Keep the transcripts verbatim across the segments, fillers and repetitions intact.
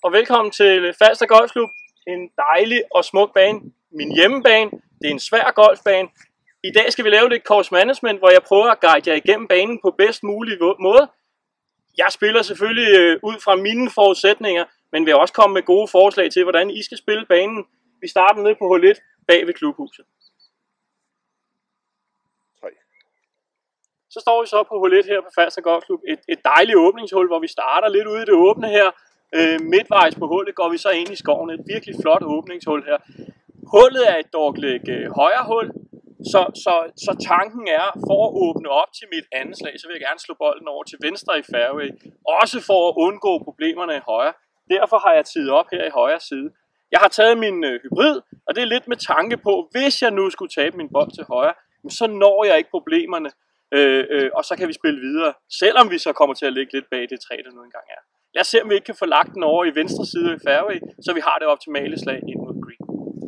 og velkommen til Falster Golfklub. En dejlig og smuk bane. Min hjemmebane. Det er en svær golfbane. I dag skal vi lave lidt course management, hvor jeg prøver at guide jer igennem banen på bedst mulig måde. Jeg spiller selvfølgelig ud fra mine forudsætninger, men vil også komme med gode forslag til, hvordan I skal spille banen. Vi starter nede på hul et bag ved klubhuset. Så står vi så på hul et her på Falster Golfklub. Et, et dejligt åbningshul, hvor vi starter lidt ude i det åbne her. Øh, midtvejs på hullet går vi så ind i skoven. Et virkelig flot åbningshul her. Hullet er et dogleg øh, højre hul, så, så, så tanken er, for at åbne op til mit andet slag, så vil jeg gerne slå bolden over til venstre i fairway. Også for at undgå problemerne i højre. Derfor har jeg tidet op her i højre side. Jeg har taget min øh, hybrid, og det er lidt med tanke på, hvis jeg nu skulle tabe min bold til højre, så når jeg ikke problemerne. Øh, øh, og så kan vi spille videre, selvom vi så kommer til at ligge lidt bag det træ, der nu engang er. Lad os se, om vi ikke kan få lagt den over i venstre side i fairway, så vi har det optimale slag ind mod green.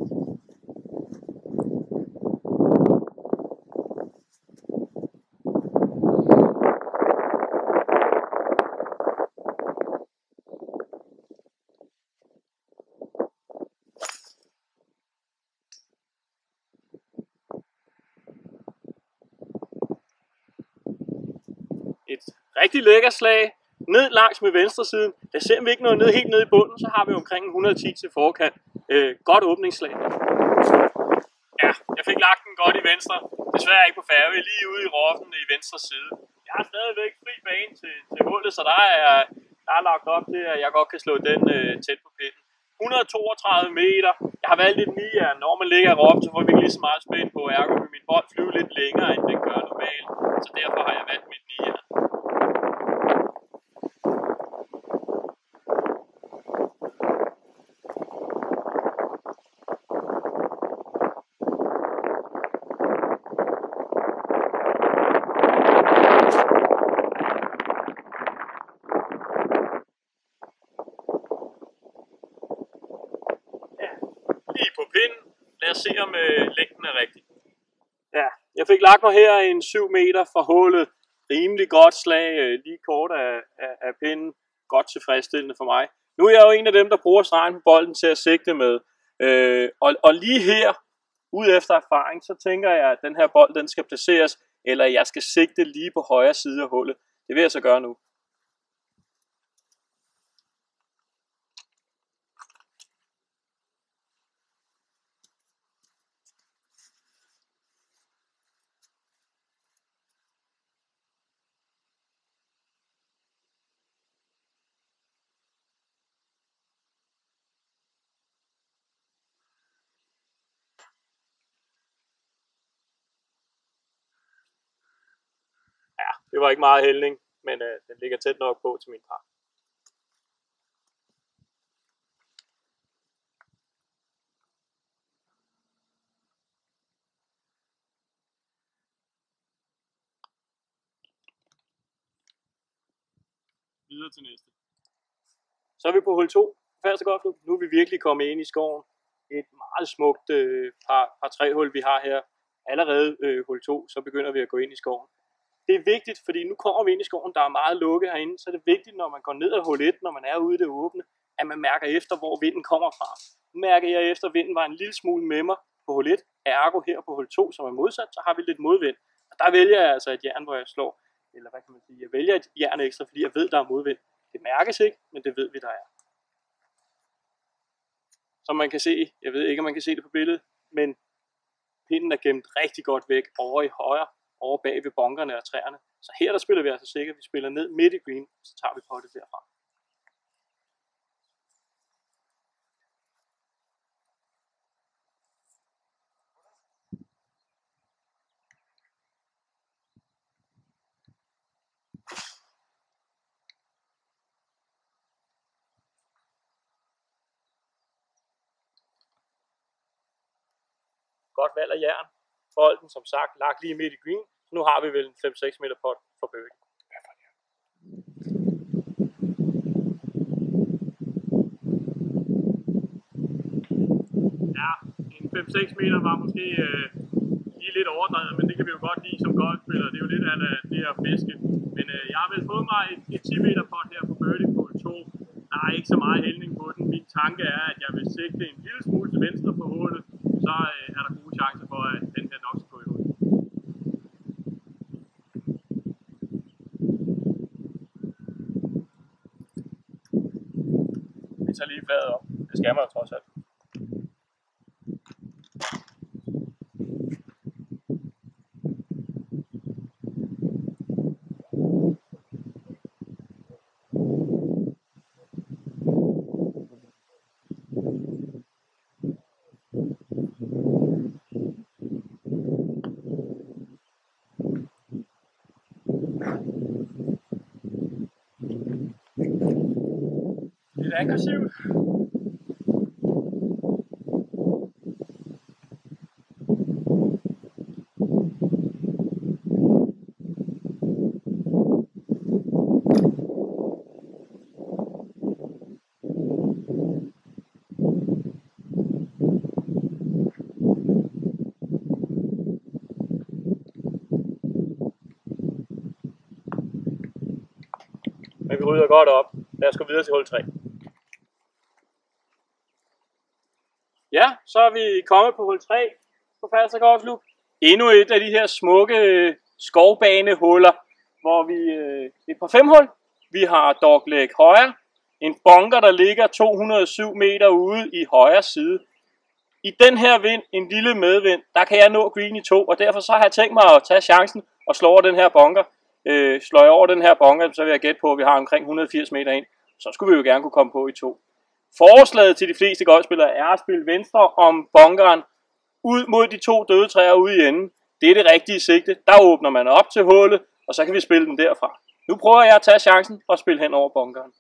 Et rigtig lækker slag, ned langs med venstre siden. Der ser vi ikke noget ned, helt ned i bunden, så har vi omkring et hundrede og ti til forkant. Øh, godt åbningsslag. Ja, jeg fik lagt den godt i venstre. Desværre ikke på fairway, lige ude i roffen i venstre side. Jeg har stadigvæk fri bane til, til hullet, så der er, der er lagt op til, at jeg godt kan slå den øh, tæt på pinden. et hundrede og toogtredive meter. Jeg har valgt et nijern. Når man ligger i roffen, så får vi ikke lige så meget spænd på. Ergo vil min bold flyve lidt længere, end den gør normalt. Så derfor har jeg valgt mit nijern. Lige på pinden. Lad os se, om øh, længden er rigtig. Ja, jeg fik lagt mig her en syv meter fra hullet. Rimelig godt slag, øh, lige kort af, af, af pinden. Godt tilfredsstillende for mig. Nu er jeg jo en af dem, der bruger stregen på bolden til at sigte med. Øh, og, og lige her, ud efter erfaring, så tænker jeg, at den her bold den skal placeres, eller jeg skal sigte lige på højre side af hullet. Det vil jeg så gøre nu. Ja, det var ikke meget hældning, men øh, den ligger tæt nok på til min par. Videre til næste. Så er vi på hul to. Falster Golfklub. Nu er vi virkelig kommet ind i skoven. Et meget smukt øh, par, par tre hul vi har her. Allerede øh, hul to, så begynder vi at gå ind i skoven. Det er vigtigt, fordi nu kommer vi ind i skoven, der er meget lukket herinde, så er det vigtigt, når man går ned ad hul et, når man er ude i det åbne, at man mærker efter, hvor vinden kommer fra. Nu mærker jeg efter, at vinden var en lille smule med mig på hul et, ergo her på hul to, som er modsat, så har vi lidt modvind. Og der vælger jeg altså et jern, hvor jeg slår, eller hvad kan man sige, jeg vælger et jern ekstra, fordi jeg ved, der er modvind. Det mærkes ikke, men det ved vi, der er. Som man kan se, jeg ved ikke, om man kan se det på billedet, men pinden er gemt rigtig godt væk over i højre, over bag ved bunkerne og træerne. Så her der spiller vi altså sikkert, vi spiller ned midt i green, så tager vi på det derfra. Godt valg af jern. Bolden som sagt lagt lige midt i green. Så nu har vi vel en fem seks meter pot for birdie. Ja, en fem seks meter var måske øh, lige lidt overdrevet, men det kan vi jo godt lide som golfspillere. Det er jo lidt af det her fiske. Men øh, jeg har vel fået mig et, et ti meter pot her på birdie på to. Der er ikke så meget hældning på den. tanke er, at jeg vil sigte en lille smule til venstre for hullet, så øh, er der gode chancer for, at den her nok skal gå i hul. Vi tager lige fladet op. Det skal man jo trods alt. Lidt aggressivt. Men vi rydder godt op. Lad os gå videre til hul tre. Ja, så er vi kommet på hul tre på Falster Golfklub. Endnu et af de her smukke skovbanehuller, hvor vi øh, et par femhul. Vi har dogleg højre, en bunker, der ligger to hundrede og syv meter ude i højre side. I den her vind, en lille medvind, der kan jeg nå green i to, og derfor så har jeg tænkt mig at tage chancen og slå over den her bunker. Øh, slår jeg over den her bunker, så vil jeg gætte på, at vi har omkring et hundrede og firs meter ind. Så skulle vi jo gerne kunne komme på i to. Forslaget til de fleste golfspillere er at spille venstre om bunkeren ud mod de to døde træer ude i enden. Det er det rigtige sigte. Der åbner man op til hullet, og så kan vi spille den derfra. Nu prøver jeg at tage chancen og spille hen over bunkeren.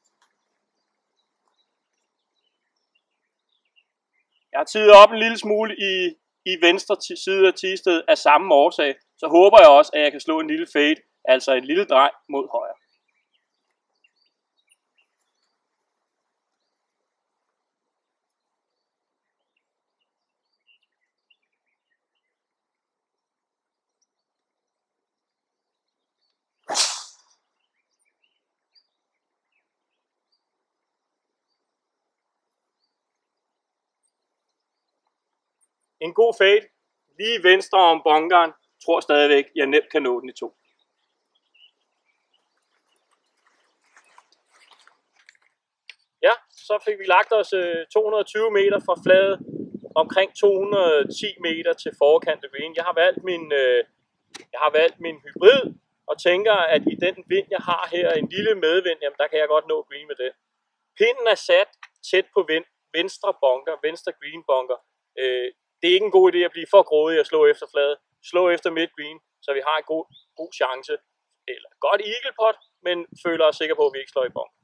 Jeg har tidet op en lille smule i, i venstre side af Thisted af samme årsag. Så håber jeg også, at jeg kan slå en lille fade, altså en lille drej mod højre. En god fade, lige venstre om bunkeren, tror stadigvæk, jeg nemt kan nå den i to. Ja, så fik vi lagt os to hundrede og tyve meter fra fladet, omkring to hundrede og ti meter til forkant af green. Jeg har valgt min, øh, jeg har valgt min hybrid, og tænker, at i den vind, jeg har her, en lille medvind, jamen der kan jeg godt nå green med det. Pinden er sat tæt på vind, venstre bunker, venstre green bunker. Øh, det er ikke en god idé at blive for grådig at slå efter fladet. Slå efter midt green, så vi har en god, god chance. Eller godt eagle pot, men føler os sikker på, at vi ikke slår i bunker.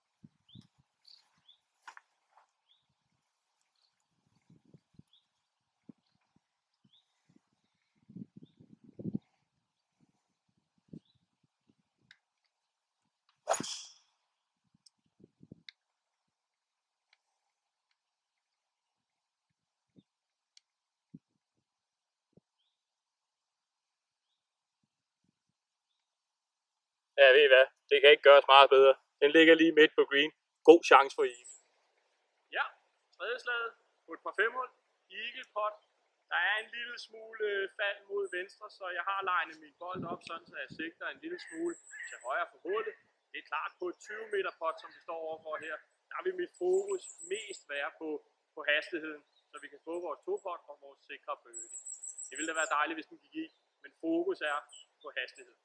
Ja, ved I hvad? Det kan ikke gøres meget bedre. Den ligger lige midt på green. God chance for eagle. Ja, tredje slaget på et par femhul. Eagle pot. Der er en lille smule fald mod venstre, så jeg har legnet min bold op, sådan så jeg sigter en lille smule til højre for hullet. Det er klart på et tyve meter pot, som vi står overfor her. Der vil mit fokus mest være på, på hastigheden, så vi kan få vores topot og vores sikre birdie. Det ville da være dejligt, hvis den gik i, men fokus er på hastigheden.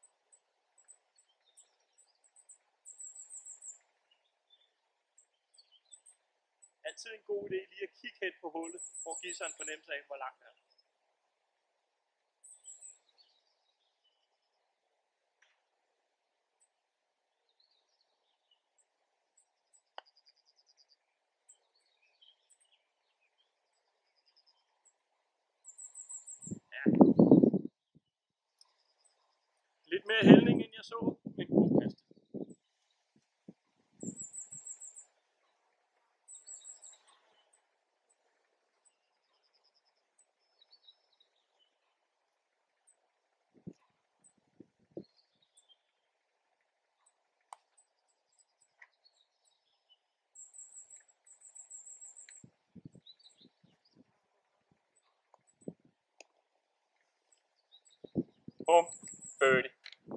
Altid en god idé lige at kigge hen på hullet, for at give sig en fornemmelse af, hvor langt det er. Ja. Lidt mere hældning, end jeg så, men god kast. Bum. Birdie.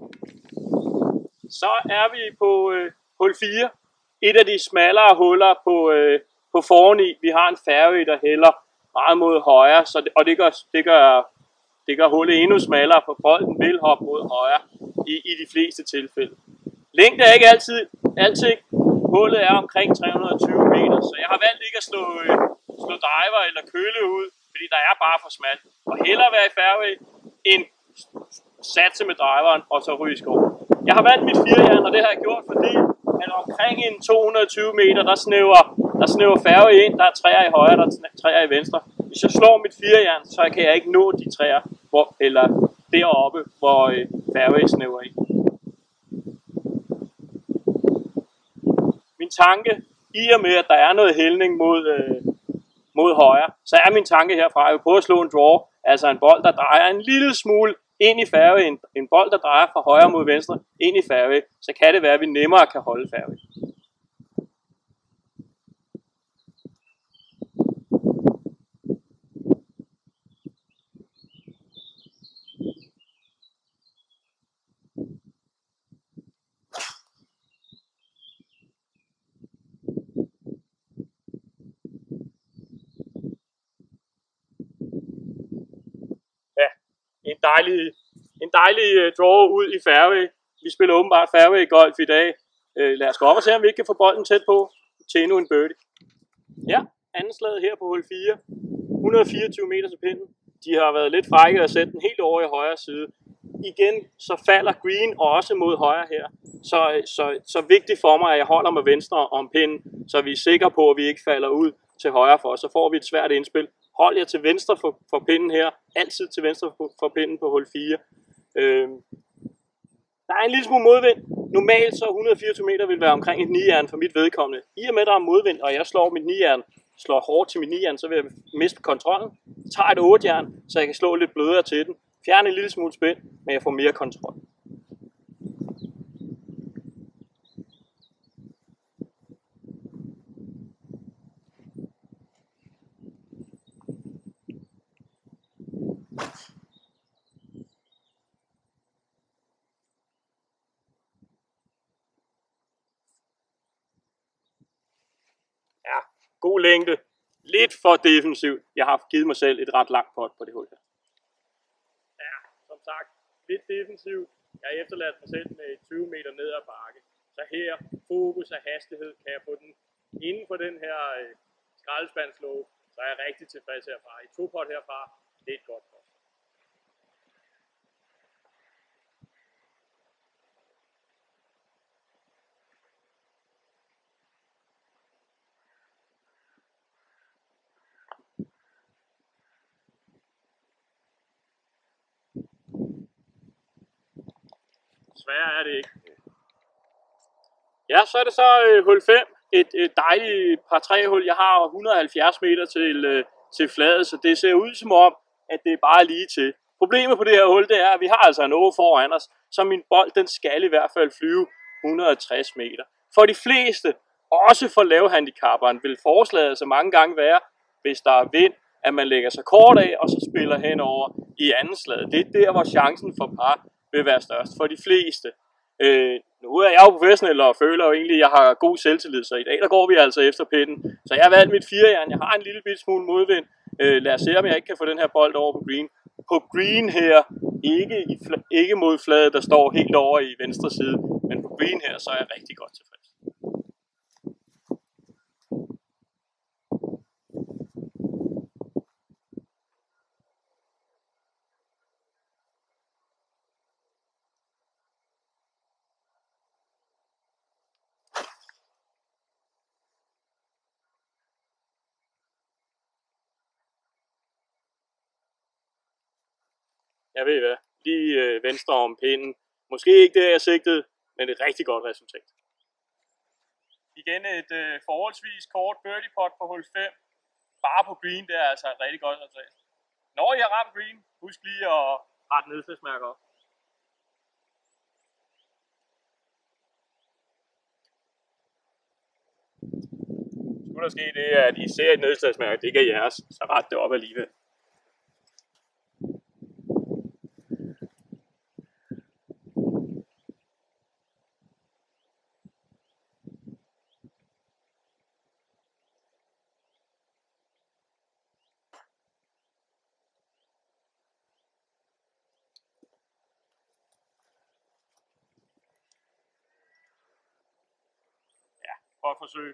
Så er vi på øh, hul fire. Et af de smallere huller på, øh, på forni. Vi har en fairway, der hælder meget mod højre, så det, og det gør, det, gør, det gør hullet endnu smallere, for bolden vil hoppe mod højre i, i de fleste tilfælde. Længde er ikke altid, altid. Hullet er omkring tre hundrede og tyve meter, så jeg har valgt ikke at slå, øh, slå driver eller køle ud, fordi der er bare for smalt. Og hellere være i fairway, end satse med driveren og så ryge i skoven. Jeg har valgt mit firejern, og det har jeg gjort, fordi at omkring en to hundrede og tyve meter, der snæver, der snæver fairway ind, der er træer i højre, der er træer i venstre. Hvis jeg slår mit firejern, så kan jeg ikke nå de træer, hvor, eller deroppe, hvor øh, fairway snæver ind. Min tanke, i og med at der er noget hældning mod, øh, mod højre, så er min tanke herfra, at jeg vil prøve at slå en draw, altså en bold, der drejer en lille smule ind i fairway, en, en bold, der drejer fra højre mod venstre ind i fairway, så kan det være, at vi nemmere kan holde fairway. En dejlig, en dejlig uh, draw ud i fairway. Vi spiller åbenbart fairway golf i dag. Uh, lad os gå op og se, om vi ikke kan få bolden tæt på til endnu en birdie. Ja, anden slaget her på hul fire. et hundrede og fireogtyve meter til pinden. De har været lidt frække og sætte den helt over i højre side. Igen, så falder green også mod højre her. Så, så, så vigtigt for mig, at jeg holder med venstre om pinden, så vi er sikre på, at vi ikke falder ud til højre for os. Så får vi et svært indspil. Hold jer til venstre for, for pinden her. Altid til venstre for, for pinden på hul fire. Øhm. Der er en lille smule modvind. Normalt så et hundrede og fireogtyve meter vil være omkring et nijern for mit vedkommende. I og med der er modvind, og jeg slår mit nijern, slår hårdt til mit nijern, så vil jeg miste kontrollen. Tager et ottejern, så jeg kan slå lidt blødere til den. Fjerne en lille smule spænd, men jeg får mere kontrol. Ja, god længde. Lidt for defensivt. Jeg har givet mig selv et ret langt pot på det hul her. Ja, som sagt, lidt defensivt. Jeg har efterladt mig selv med tyve meter ned ad bakke. Så her, fokus og hastighed, kan jeg få den inden for den her øh, skraldespandslåge, så er jeg rigtig tilfreds herfra. I to pot herfra, det er et godt pot. Sværere er det ikke. Ja, så er det så øh, hul fem. Et, et dejligt par tre hul. Jeg har et hundrede og halvfjerds meter til, øh, til fladet, så det ser ud som om, at det er bare lige til. Problemet på det her hul, det er, at vi har altså en å foran os, så min bold, den skal i hvert fald flyve et hundrede og tres meter. For de fleste, også for lavhandicapperen, vil forslaget altså mange gange være, hvis der er vind, at man lægger sig kort af, og så spiller henover i anden slag. Det er der, hvor chancen for par vil være størst for de fleste. Øh, nu er jeg jo professionel og føler jo egentlig, at jeg har god selvtillid, så i dag der går vi altså efter pinden. Så jeg har valgt mit firejern. Jeg har en lille bit smule modvind. Øh, lad os se, om jeg ikke kan få den her bold over på green. På green her, ikke, i, ikke mod fladet, der står helt over i venstre side, men på green her, så er jeg rigtig godt tilfreds. Jeg ved hvad, lige øh, venstre om pinden. Måske ikke det, jeg sigtede, men et rigtig godt resultat. Igen et øh, forholdsvis kort birdie pot på hul fem. Bare på green, det er altså et rigtig godt resultat. Når I har ramt green, husk lige at rette nedslagsmærker op. Skulle der ske det, at I ser et nedslagsmærke, det ikke er jeres, så ret det op alligevel. for at forsøge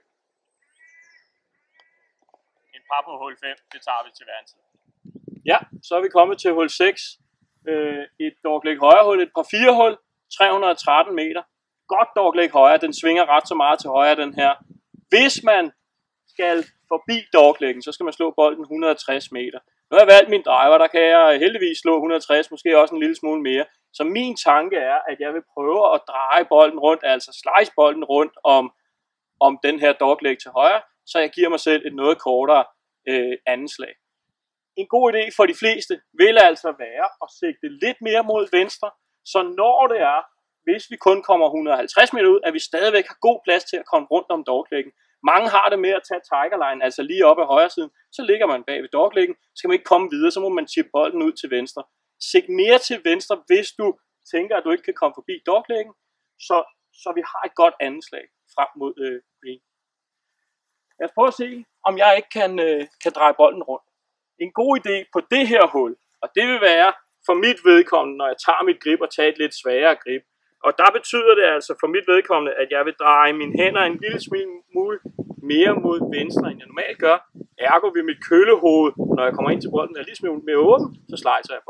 en par på hul fem. Det tager vi til hver en tid. Ja, så er vi kommet til hul seks. Øh, et dogleg højre hul, et par fire hul, tre hundrede og tretten meter. Godt dogleg højre, den svinger ret så meget til højre, den her. Hvis man skal forbi dogleggen, så skal man slå bolden et hundrede og tres meter. Nu har jeg valgt min driver, der kan jeg heldigvis slå et hundrede og tres, måske også en lille smule mere. Så min tanke er, at jeg vil prøve at dreje bolden rundt, altså slice bolden rundt om, om den her dogleg til højre, så jeg giver mig selv et noget kortere øh, anden slag. En god idé for de fleste vil altså være at sigte lidt mere mod venstre, så når det er, hvis vi kun kommer et hundrede og halvtreds meter ud, at vi stadigvæk har god plads til at komme rundt om dogleggen. Mange har det med at tage tigerline, altså lige op ad højre siden, så ligger man bag ved dogleggen, så skal man ikke komme videre, så må man chippe bolden ud til venstre. Sig mere til venstre, hvis du tænker, at du ikke kan komme forbi dogleggen, så, så vi har et godt andet slag frem mod øh, green. Lad os prøve at se, om jeg ikke kan, øh, kan dreje bolden rundt. En god idé på det her hul, og det vil være for mit vedkommende, når jeg tager mit grip og tager et lidt svagere grip. Og der betyder det altså for mit vedkommende, at jeg vil dreje mine hænder en lille smule mere mod venstre, end jeg normalt gør. Ergo vil mit kølehoved, når jeg kommer ind til bolden, er lige smule mere åben, så slicer jeg på.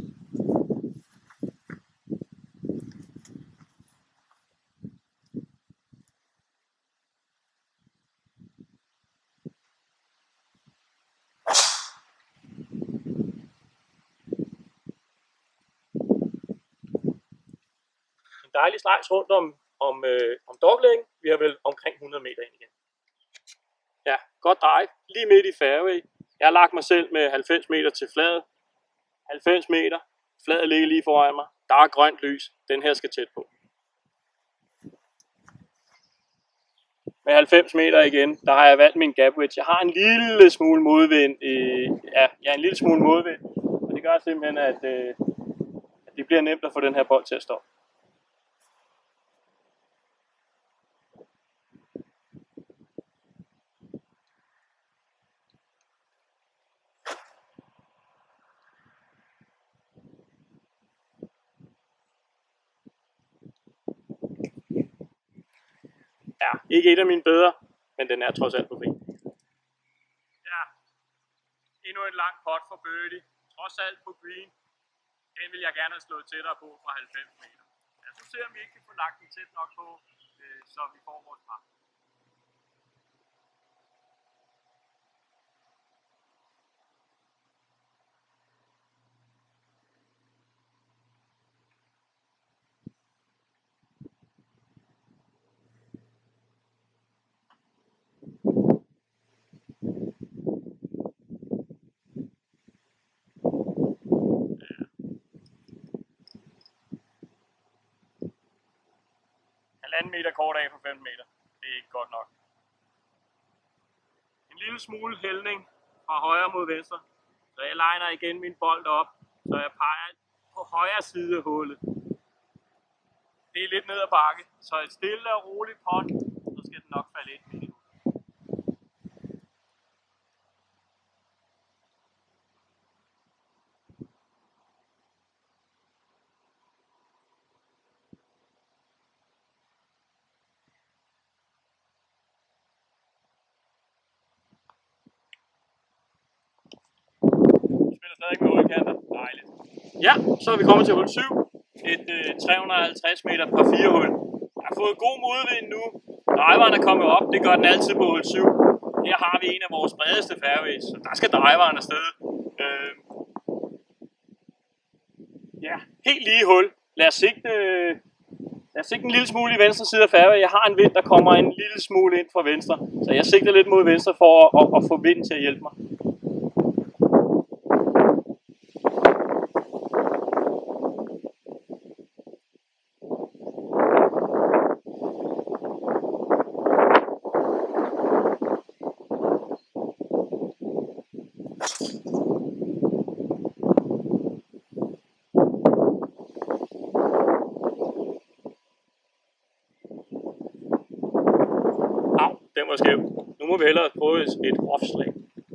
Dejlig slice rundt om, om, øh, om dogleggen. Vi har vel omkring hundrede meter ind igen. Ja, godt drive. Lige midt i fairway. Jeg har lagt mig selv med halvfems meter til fladet. halvfems meter. Fladet ligger lige foran mig. Der er grønt lys. Den her skal tæt på. Med halvfems meter igen, der har jeg valgt min gap wedge. Jeg har en lille smule modvind. Øh, ja, jeg har en lille smule modvind. Og det gør simpelthen, at, øh, at det bliver nemt at få den her bold til at stoppe. Ja, ikke et af mine bedre, men den er trods alt på ben. Ja, endnu en lang pot for birdie. Trods alt på green. Den vil jeg gerne have slået tættere på fra halvfems meter. Lad os se, om vi ikke kan få lagt den tæt nok på, så vi får vores par. Halvanden meter kort af på fem meter. Det er ikke godt nok. En lille smule hældning fra højre mod venstre. Så jeg liner igen min bold op, så jeg peger på højre side af hullet. Det er lidt ned ad bakke, så et stille og roligt pot, så skal den nok falde ind midt i. Stadig med hovedkanter. Dejligt. Ja, så er vi kommet til hul syv. Et øh, tre hundrede og halvtreds meter par fire hul. Jeg har fået god modvind nu. Driveren er kommet op. Det gør den altid på hul syv. Her har vi en af vores bredeste fairways, så der skal driveren afsted. Øh, ja, helt lige hul. Lad os sigte, øh, lad os sigte en lille smule i venstre side af fairway. Jeg har en vind, der kommer en lille smule ind fra venstre. Så jeg sigter lidt mod venstre for at, at, at få vinden til at hjælpe mig. Au, den var skæv. Nu må vi hellere prøve et offslag.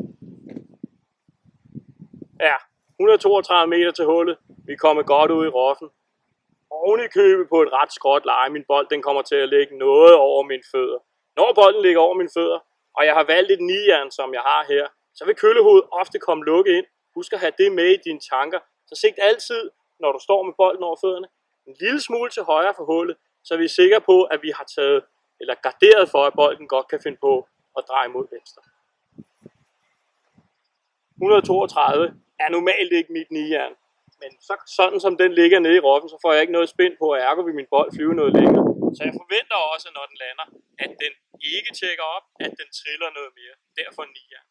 Ja, et hundrede og toogtredive meter til hullet. Vi er kommet godt ud i roffen. Oven i købet på et ret skråt leje. Min bold den kommer til at ligge noget over mine fødder. Når bolden ligger over mine fødder, og jeg har valgt et nijern, som jeg har her, så vil kølehovedet ofte komme lukket ind. Husk at have det med i dine tanker. Så sigt altid, når du står med bolden over fødderne, en lille smule til højre for hullet, så vi er sikre på, at vi har taget eller garderet for, at bolden godt kan finde på at dreje mod venstre. et hundrede og toogtredive er normalt ikke mit nijern, men så, sådan som den ligger nede i roffen, så får jeg ikke noget spænd på, at ergo vil min bold flyve noget længere. Så jeg forventer også, når den lander, at den ikke tjekker op, at den triller noget mere. Derfor nijern.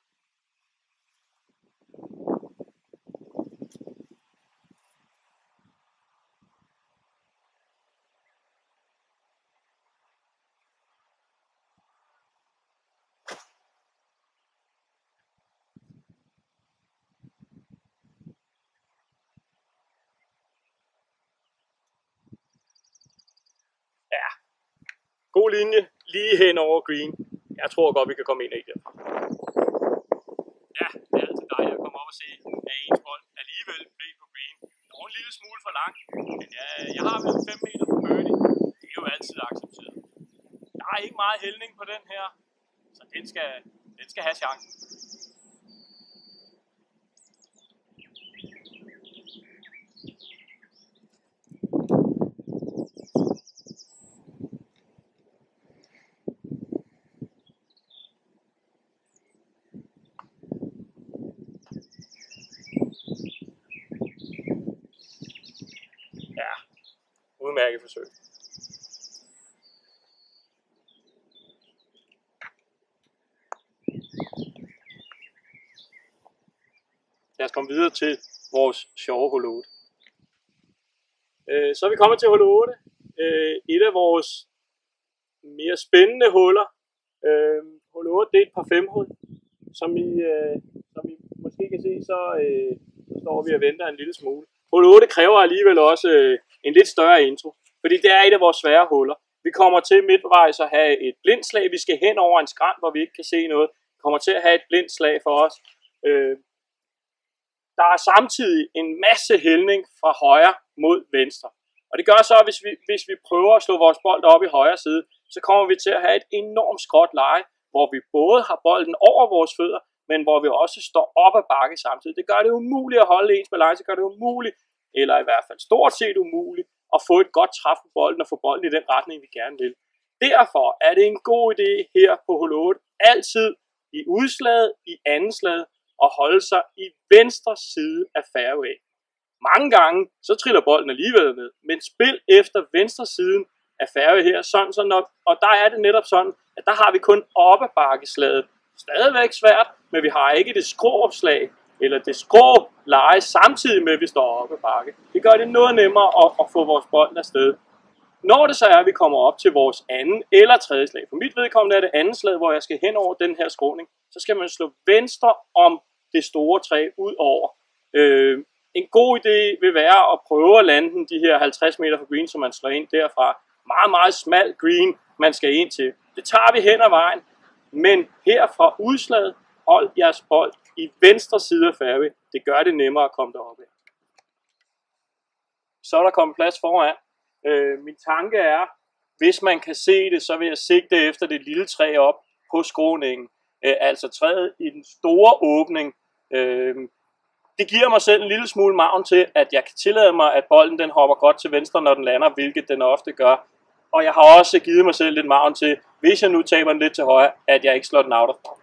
Ja, god linje, lige hen over green. Jeg tror godt, vi kan komme ind i det. Ja, det er altid dejligt at komme op og se, at ens bold alligevel blev på green. Det var en lille smule for lang, men ja, jeg har vel fem meter for birdie. Det er jo altid accepteret. Der er ikke meget hældning på den her, så den skal, den skal have chancen. Ja, udmærket forsøg. Lad os komme videre til vores sjove hul otte. Øh, så er vi kommet til hul otte. Øh, et af vores mere spændende huller. Øh, hul otte, det er et par femhul. Som I, øh, som I måske kan se, så, øh, så står vi og venter en lille smule. Hul otte kræver alligevel også øh, en lidt større intro, fordi det er et af vores svære huller. Vi kommer til midtvejs at have et blindslag. Vi skal hen over en skrænt, hvor vi ikke kan se noget. Vi kommer til at have et blindslag for os. Øh, der er samtidig en masse hældning fra højre mod venstre. Og det gør så, at hvis vi, hvis vi prøver at slå vores bold op i højre side, så kommer vi til at have et enormt skråt leje, hvor vi både har bolden over vores fødder, men hvor vi også står op ad bakke samtidig. Det gør det umuligt at holde ens balance, det gør det umuligt, eller i hvert fald stort set umuligt, at få et godt træf på bolden og få bolden i den retning, vi gerne vil. Derfor er det en god idé her på hul otte, altid i udslaget, i anden slag, at holde sig i venstre side af fairway. Mange gange, så triller bolden alligevel ned, men spil efter venstre siden af fairway her, sådan, sådan op, og der er det netop sådan, at der har vi kun op ad bakkeslaget. Stadigvæk svært, men vi har ikke det skråopslag, eller det skrå leje samtidig med, at vi står oppe ad bakke. Det gør det noget nemmere at, at få vores bold afsted. Når det så er, at vi kommer op til vores anden eller tredje slag, for mit vedkommende er det andet slag, hvor jeg skal hen over den her skråning, så skal man slå venstre om det store træ ud over. Øh, en god idé vil være at prøve at lande den de her halvtreds meter fra green, så man slår ind derfra. Meget, meget smal green, man skal ind til. Det tager vi hen ad vejen, men her fra udslaget, hold jeres bold i venstre side af fairway. Det gør det nemmere at komme deroppe. Så er der kommet plads foran. Øh, min tanke er, hvis man kan se det, så vil jeg sigte efter det lille træ op på skråningen. Øh, altså træet i den store åbning. Øh, det giver mig selv en lille smule margen til, at jeg kan tillade mig, at bolden den hopper godt til venstre, når den lander, hvilket den ofte gør. Og jeg har også givet mig selv lidt margen til, hvis jeg nu taber den lidt til højre, at jeg ikke slår den out of bounds.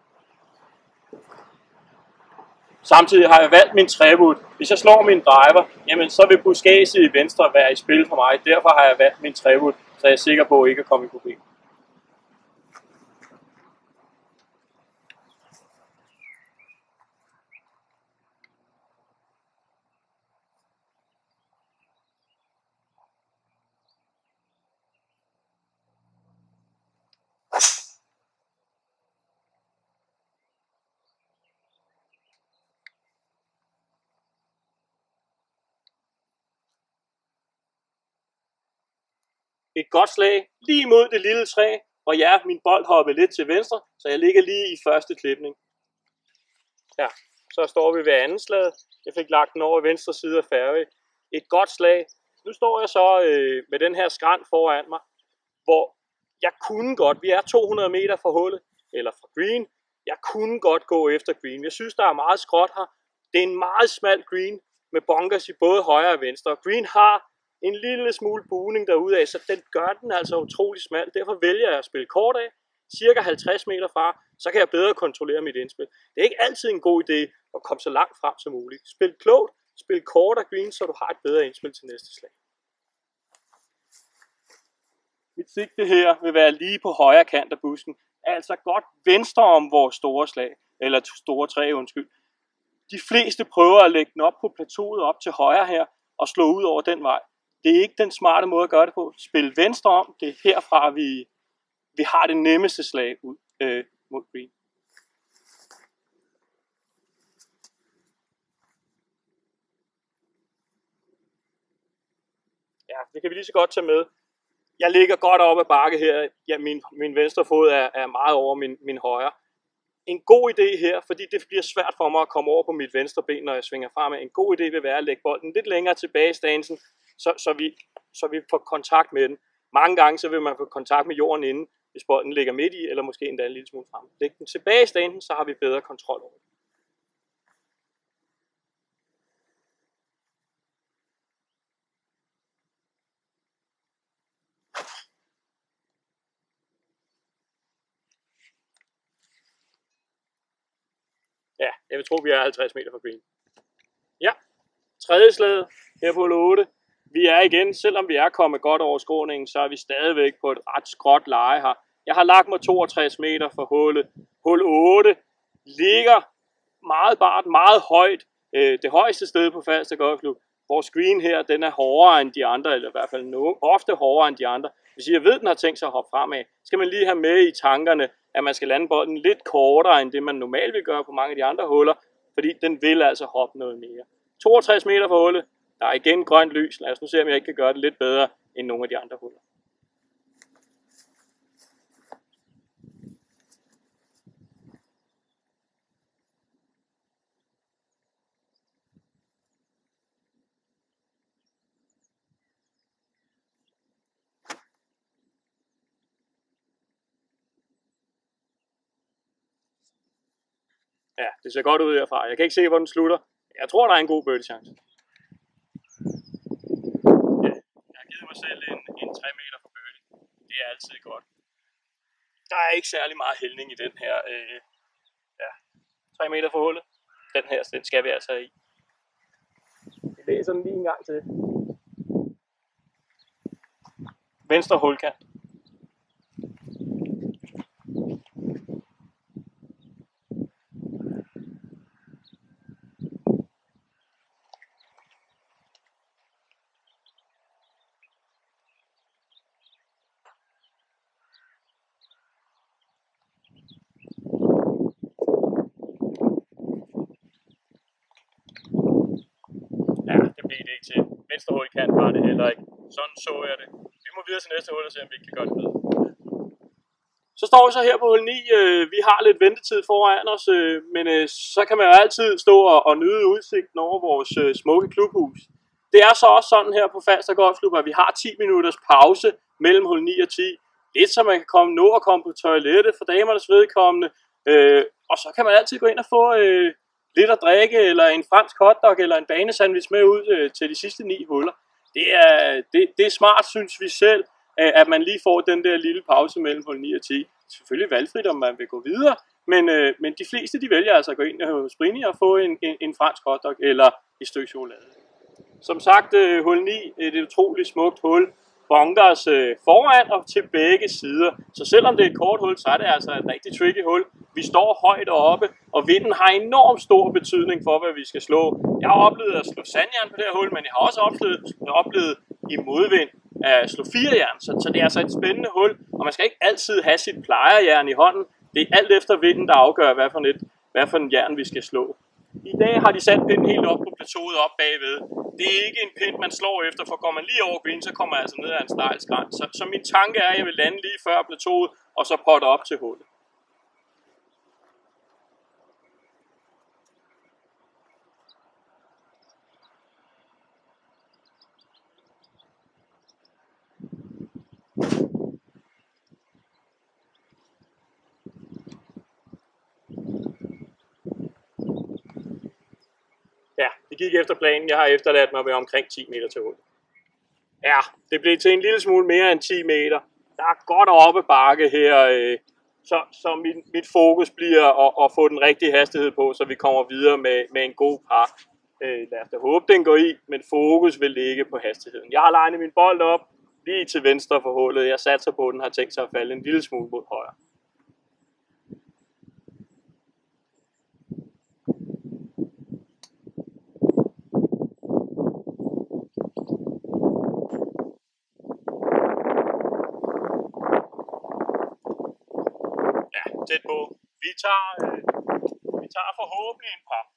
Samtidig har jeg valgt min trewood. Hvis jeg slår min driver, jamen så vil buskaget i venstre være i spil for mig. Derfor har jeg valgt min trewood, så jeg er sikker på ikke at komme i problem. Et godt slag lige mod det lille træ, og ja, min bold hoppede lidt til venstre, så jeg ligger lige i første klipning. Ja, så står vi ved anden slag. Jeg fik lagt den over i venstre side af fairway. Et godt slag. Nu står jeg så øh, med den her skrænt foran mig, hvor Jeg kunne godt, vi er to hundrede meter fra hullet, eller fra green. Jeg kunne godt gå efter green. Jeg synes, der er meget skråt her. Det er en meget smal green med bunkers i både højre og venstre. Green har en lille smule bugning derudaf, så den gør den altså utrolig smal. Derfor vælger jeg at spille kort af, cirka halvtreds meter fra, så kan jeg bedre kontrollere mit indspil. Det er ikke altid en god idé at komme så langt frem som muligt. Spil klogt, spil kort og green, så du har et bedre indspil til næste slag. Mit sigte her vil være lige på højre kant af busken, altså godt venstre om vores store slag, eller store træ, undskyld. De fleste prøver at lægge den op på plateauet op til højre her, og slå ud over den vej. Det er ikke den smarte måde at gøre det på. Spil venstre om, det er herfra, vi, vi har det nemmeste slag ud øh, mod green. Ja, det kan vi lige så godt tage med. Jeg ligger godt op ad bakke her. Ja, min, min venstre fod er, er meget over min, min højre. En god idé her, fordi det bliver svært for mig at komme over på mit venstre ben, når jeg svinger fremad. En god idé vil være at lægge bolden lidt længere tilbage i stansen, så, så, vi, så vi får kontakt med den. Mange gange så vil man få kontakt med jorden inden, hvis bolden ligger midt i, eller måske endda en lille smule frem. Læg den tilbage i stansen, så har vi bedre kontrol over det. Ja, jeg vil tro, vi er halvtreds meter fra green. Ja, tredje slaget her på hul otte. Vi er igen, selvom vi er kommet godt over skråningen, så er vi stadigvæk på et ret skråt leje her. Jeg har lagt mig toogtres meter fra hullet. Hul otte ligger meget bart, meget højt. Det højeste sted på Falster Golfklub. Vores green her, den er hårdere end de andre, eller i hvert fald no, ofte hårdere end de andre. Hvis jeg ved, at den har tænkt sig at hoppe fremad, skal man lige have med i tankerne, at man skal lande bolden lidt kortere, end det man normalt vil gøre på mange af de andre huller, fordi den vil altså hoppe noget mere. toogtres meter fra hullet, der er igen grønt lys. Lad os nu se, om jeg ikke kan gøre det lidt bedre end nogle af de andre huller. Ja, det ser godt ud herfra. Jeg kan ikke se, hvor den slutter. Jeg tror, der er en god birdie chance. Ja, jeg har givet mig selv en, en tre meter for birdie. Det er altid godt. Der er ikke særlig meget hældning i den her. Øh, ja, tre meter for hullet. Den her, den skal vi altså i. Vi læser den lige en gang til. Venstre hulkant. Blev det ikke til. Venstre hulkant var det heller ikke. Sådan så jeg det. Vi må videre til næste hul og se, om vi ikke kan gøre det bedre. Så står vi så her på hul ni. Vi har lidt ventetid foran os, men så kan man jo altid stå og nyde udsigten over vores smukke klubhus. Det er så også sådan her på Falster Golfklub, at vi har ti minutters pause mellem hul ni og ti. Lidt så man kan komme, nå at komme på toilettet for damernes vedkommende. Og så kan man altid gå ind og få lidt at drikke, eller en fransk hotdog, eller en banesandwich med ud øh, til de sidste ni huller. Det er, det, det er smart, synes vi selv, at man lige får den der lille pause mellem hul ni og ti. Selvfølgelig valgfrit, om man vil gå videre, men, øh, men de fleste, de vælger altså at gå ind hos Brini og få en, en, en fransk hotdog, eller et stykke chokolade. Som sagt, øh, hul ni, et utroligt smukt hul. Bunkers øh, foran og til begge sider. Så selvom det er et kort hul, så er det altså et rigtig tricky hul. Vi står højt oppe, og vinden har enormt stor betydning for, hvad vi skal slå. Jeg har oplevet at slå sandjern på det her hul, men jeg har også oplevet, oplevet i modvind at slå firejern. Så, så det er altså et spændende hul, og man skal ikke altid have sit plejerjern i hånden. Det er alt efter vinden, der afgør, hvad for, et, hvad for en jern vi skal slå. I dag har de sat pinden helt op på plateauet op bagved. Det er ikke en pind, man slår efter, for går man lige over green, så kommer man altså ned ad en stejl skrænt. Så, så min tanke er, at jeg vil lande lige før plateauet, og så potte op til hullet. gik efter planen. Jeg har efterladt mig med omkring ti meter til hullet. Ja, det blev til en lille smule mere end ti meter. Der er godt oppe bakke her, øh, så, så mit, mit fokus bliver at, at få den rigtige hastighed på, så vi kommer videre med, med en god par. Øh, lad os da håbe, den går i, men fokus vil ligge på hastigheden. Jeg har legnet min bold op lige til venstre for hullet. Jeg satser på, at den har tænkt sig at falde en lille smule mod højre. Tæt på. Vi tager, øh, vi tager forhåbentlig en par.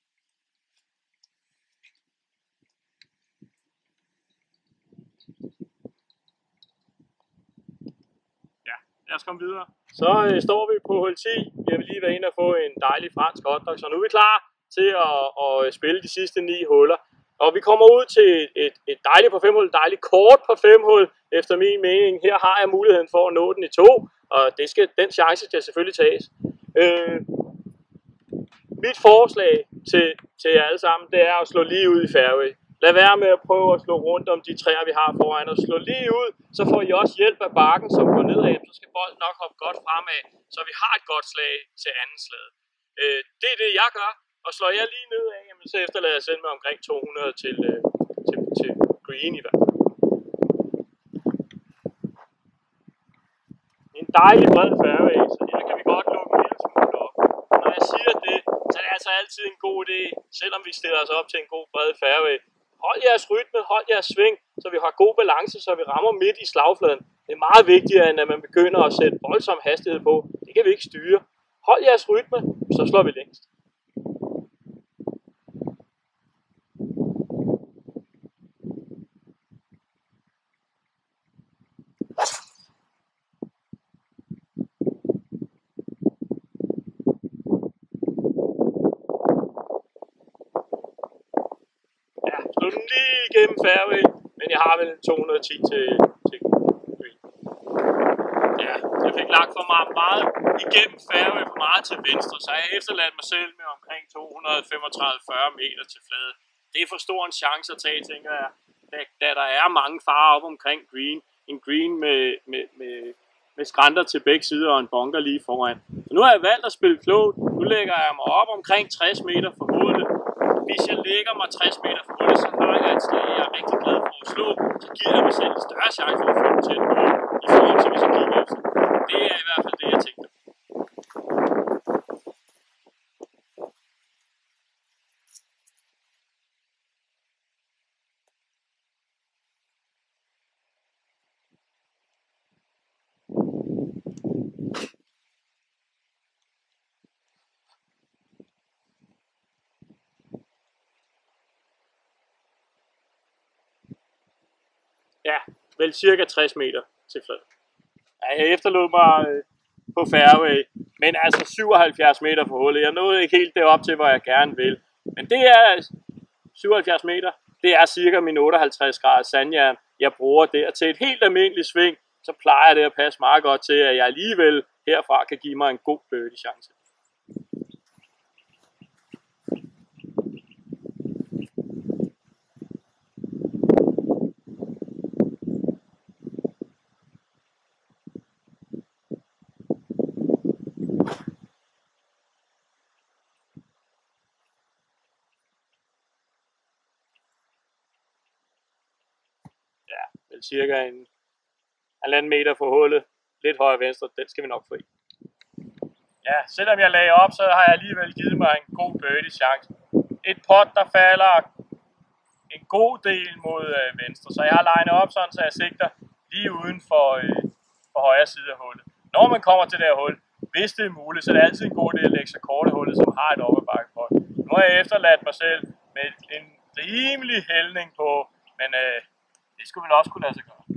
Ja, lad os komme videre. Så øh, står vi på hul ti. Vi har lige været inde og få en dejlig fransk hotdog, så nu er vi klar til at, at spille de sidste ni huller. Og vi kommer ud til et, et dejligt par fem hul, et dejligt kort par fem hul, efter min mening. Her har jeg muligheden for at nå den i to, og det skal, den chance skal selvfølgelig tages. Øh, mit forslag til, til jer alle sammen, det er at slå lige ud i fairway. Lad være med at prøve at slå rundt om de træer, vi har foran os. Slå lige ud, så får I også hjælp af bakken, som går nedad. Så skal bolden nok hoppe godt fremad, så vi har et godt slag til anden slag. Øh, det er det, jeg gør. Og slår jeg lige nedad, jamen, så efterlader jeg selv med omkring to hundrede til, øh, til, til green i hvert fald. En dejlig bred fairway, så her kan vi godt lukke en lille smule op. Når jeg siger det, så er det altså altid en god idé, selvom vi stiller os op til en god bred fairway. Hold jeres rytme, hold jeres sving, så vi har god balance, så vi rammer midt i slagfladen. Det er meget vigtigere, end at man begynder at sætte voldsom hastighed på. Det kan vi ikke styre. Hold jeres rytme, så slår vi længst. Slå den lige igennem fairway, men jeg har vel to hundrede og ti til, til green. Ja, jeg fik lagt for meget, meget igennem fairway, for meget til venstre, så jeg efterladt mig selv med omkring to hundrede og femogtredive til fyrre meter til flade. Det er for stor en chance at tage, tænker jeg, da, da der er mange farer op omkring green. En green med, med, med, med skrænter til begge sider og en bunker lige foran. Så nu har jeg valgt at spille klogt. Nu lægger jeg mig op omkring tres meter fra hullet. Hvis jeg lægger mig tres meter fra hullet, så har jeg et slag, jeg er rigtig glad for at slå. Så giver jeg mig selv en større chance for at få den til et mål, i forhold til hvis jeg kigger efter. Det er i hvert fald det, jeg tænker. Ja, vel cirka tres meter til flad. Ja, jeg efterlod mig øh, på fairway, men altså syvoghalvfjerds meter på hullet. Jeg nåede ikke helt derop til, hvor jeg gerne vil. Men det er syvoghalvfjerds meter, det er cirka min otteoghalvtreds grader sandjern. Jeg bruger det, og til et helt almindeligt sving, så plejer det at passe meget godt til, at jeg alligevel herfra kan give mig en god birdie chance. Cirka en halvanden meter fra hullet, lidt højre venstre, den skal vi nok få i. Ja, selvom jeg lagde op, så har jeg alligevel givet mig en god birdie chance. Et pot, der falder en god del mod øh, venstre, så jeg har legnet op sådan, så jeg sigter lige uden for, øh, for højre side af hullet. Når man kommer til det her hul, hvis det er muligt, så er det altid en god idé at lægge sig kort i hullet, som har et oppebakkepot. Nu har jeg efterladt mig selv med en rimelig hældning på, men øh, det skulle vel også kunne lade sig gøre.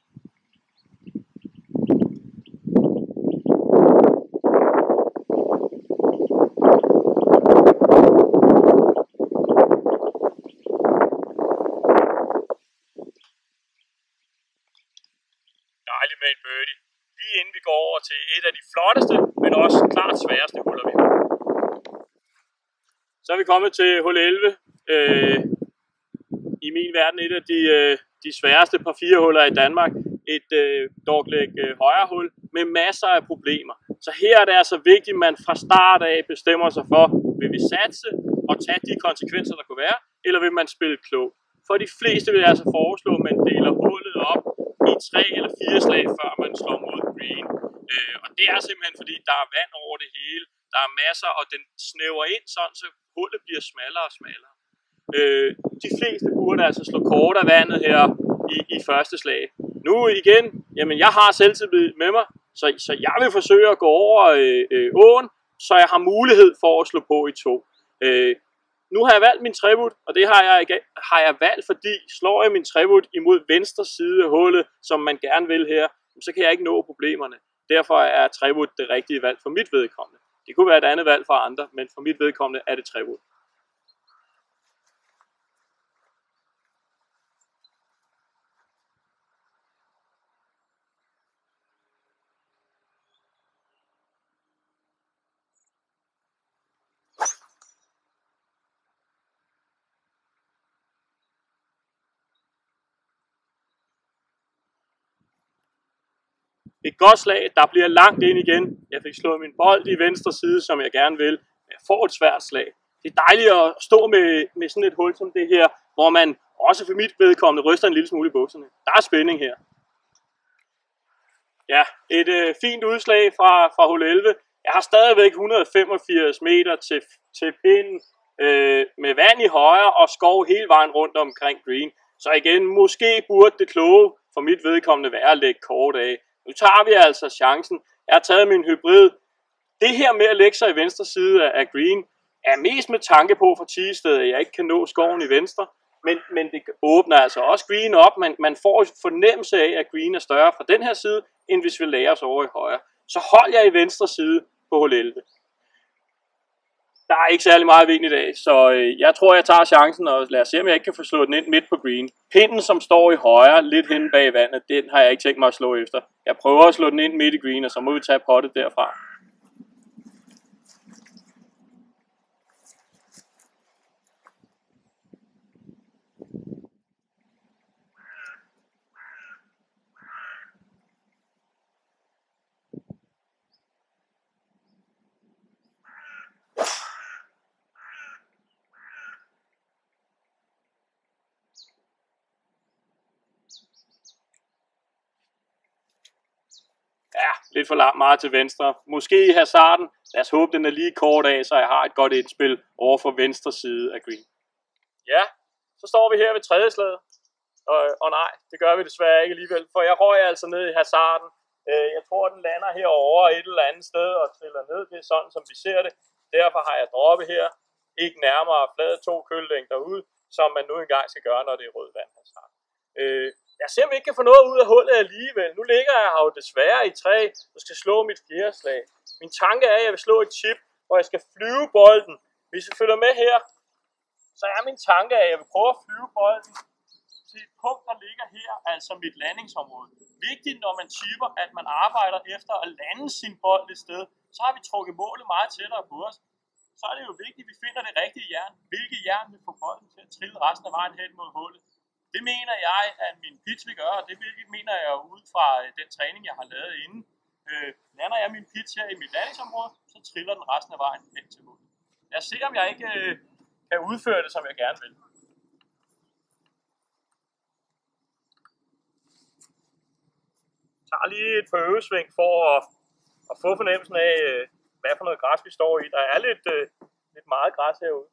Dejligt med en birdie. Lige inden vi går over til et af de flotteste, men også klart sværeste huller vi har. Så er vi kommet til hul elleve. øh, i min verden et af de, øh, de sværeste par fire huller i Danmark. Et øh, dogleg øh, højre hul med masser af problemer. Så her er det altså vigtigt, at man fra start af bestemmer sig for, vil vi satse og tage de konsekvenser, der kunne være, eller vil man spille klogt. For de fleste vil jeg altså foreslå, at man deler hullet op i tre eller fire slag, før man slår mod green. Øh, og det er simpelthen fordi, der er vand over det hele. Der er masser, og den snæver ind sådan, så hullet bliver smallere og smallere. Øh, de fleste burde altså slå kort af vandet her i, i første slag. Nu igen, jamen jeg har selvtillid med mig, så, så jeg vil forsøge at gå over øh, øh, åen, så jeg har mulighed for at slå på i to. Øh, nu har jeg valgt min trebut, og det har jeg, har jeg valgt, fordi slår jeg min trebut imod venstre side af hullet, som man gerne vil her, så kan jeg ikke nå problemerne. Derfor er trebut det rigtige valg for mit vedkommende. Det kunne være et andet valg for andre, men for mit vedkommende er det trebut. Et godt slag, der bliver langt ind igen. Jeg fik slået min bold i venstre side, som jeg gerne vil. Jeg får et svært slag. Det er dejligt at stå med, med sådan et hul som det her, hvor man også for mit vedkommende ryster en lille smule i bukserne. Der er spænding her. Ja, et øh, fint udslag fra, fra hul elleve. Jeg har stadigvæk et hundrede og femogfirs meter til, til pinden øh, med vand i højre og skov hele vejen rundt omkring green. Så igen, måske burde det kloge for mit vedkommende være at lægge kort af. Nu tager vi altså chancen. Jeg har taget min hybrid. Det her med at lægge sig i venstre side af green er mest med tanke på for Tigested, at jeg ikke kan nå skoven i venstre. Men, men det åbner altså også green op. Man, man får en fornemmelse af, at green er større fra den her side, end hvis vi lægger os over i højre. Så hold jeg i venstre side på hul elleve. Der er ikke særlig meget vind i dag, så øh, jeg tror, jeg tager chancen, og lad os se, om jeg ikke kan få slået den ind midt på green. Pinden, som står i højre, lidt henne bag vandet, den har jeg ikke tænkt mig at slå efter. Jeg prøver at slå den ind midt i green, og så må vi tage pottet derfra. Ja, lidt for langt meget til venstre. Måske i hasarden. Lad os håbe, den er lige kort af, så jeg har et godt indspil over for venstre side af green. Ja, så står vi her ved tredje slaget. Og, og nej, det gør vi desværre ikke alligevel, for jeg røg altså ned i hasarden. Jeg tror, den lander herovre et eller andet sted og triller ned. Det er sådan, som vi ser det. Derfor har jeg droppet her. Ikke nærmere flade to kølelængder ud, som man nu engang skal gøre, når det er rød vand hasard. Øh, Jeg ser, om jeg ikke kan få noget ud af hullet alligevel. Nu ligger jeg her jo desværre i træ, og skal slå mit fjerde slag. Min tanke er, at jeg vil slå et chip, hvor jeg skal flyve bolden. Hvis I følger med her, så er min tanke, at jeg vil prøve at flyve bolden til et punkt, der ligger her, altså mit landingsområde. Vigtigt, når man chipper, at man arbejder efter at lande sin bold et sted, så har vi trukket målet meget tættere på os. Så er det jo vigtigt, at vi finder det rigtige jern. Hvilket jern vil få bolden til at trille resten af vejen hen mod hullet. Det mener jeg, at min pitch vil gøre, og det mener jeg jo ud fra den træning, jeg har lavet inden. Øh, lander jeg min pitch her i mit landingsområde, så triller den resten af vejen hen til målet. Lad os se, om jeg ikke øh, kan udføre det, som jeg gerne vil. Jeg tager lige et par øvesving for at, at få fornemmelsen af, hvad for noget græs vi står i. Der er lidt, øh, lidt meget græs herude.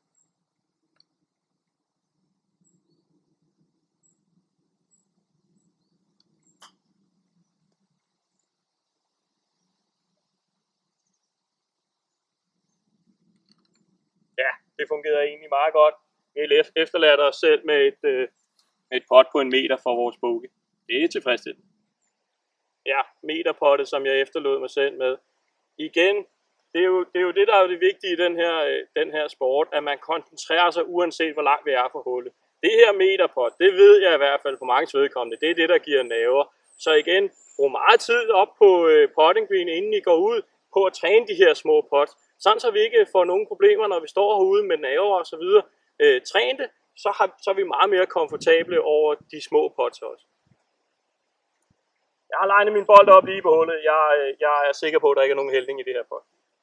Ja, det fungerer egentlig meget godt. Vi efterlader os selv med et, øh, med et pot på en meter for vores bogey. Det er tilfredsstillende. Ja, meterpottet, som jeg efterlod mig selv med. Igen, det er jo det, er jo det der er det vigtige i den her, øh, den her sport, at man koncentrerer sig uanset hvor langt vi er fra hullet. Det her meterpot, det ved jeg i hvert fald på mange vedkommende, det er det, der giver nerver. Så igen, brug meget tid op på øh, potting green, inden I går ud på at træne de her små pots. Sådan så vi ikke får nogen problemer, når vi står herude med naver og så videre. øh, trænede, så, har, så er vi meget mere komfortable over de små pots også. Jeg har legnet min bold op lige på hullet. Jeg, jeg er sikker på, at der ikke er nogen hældning i det her pot.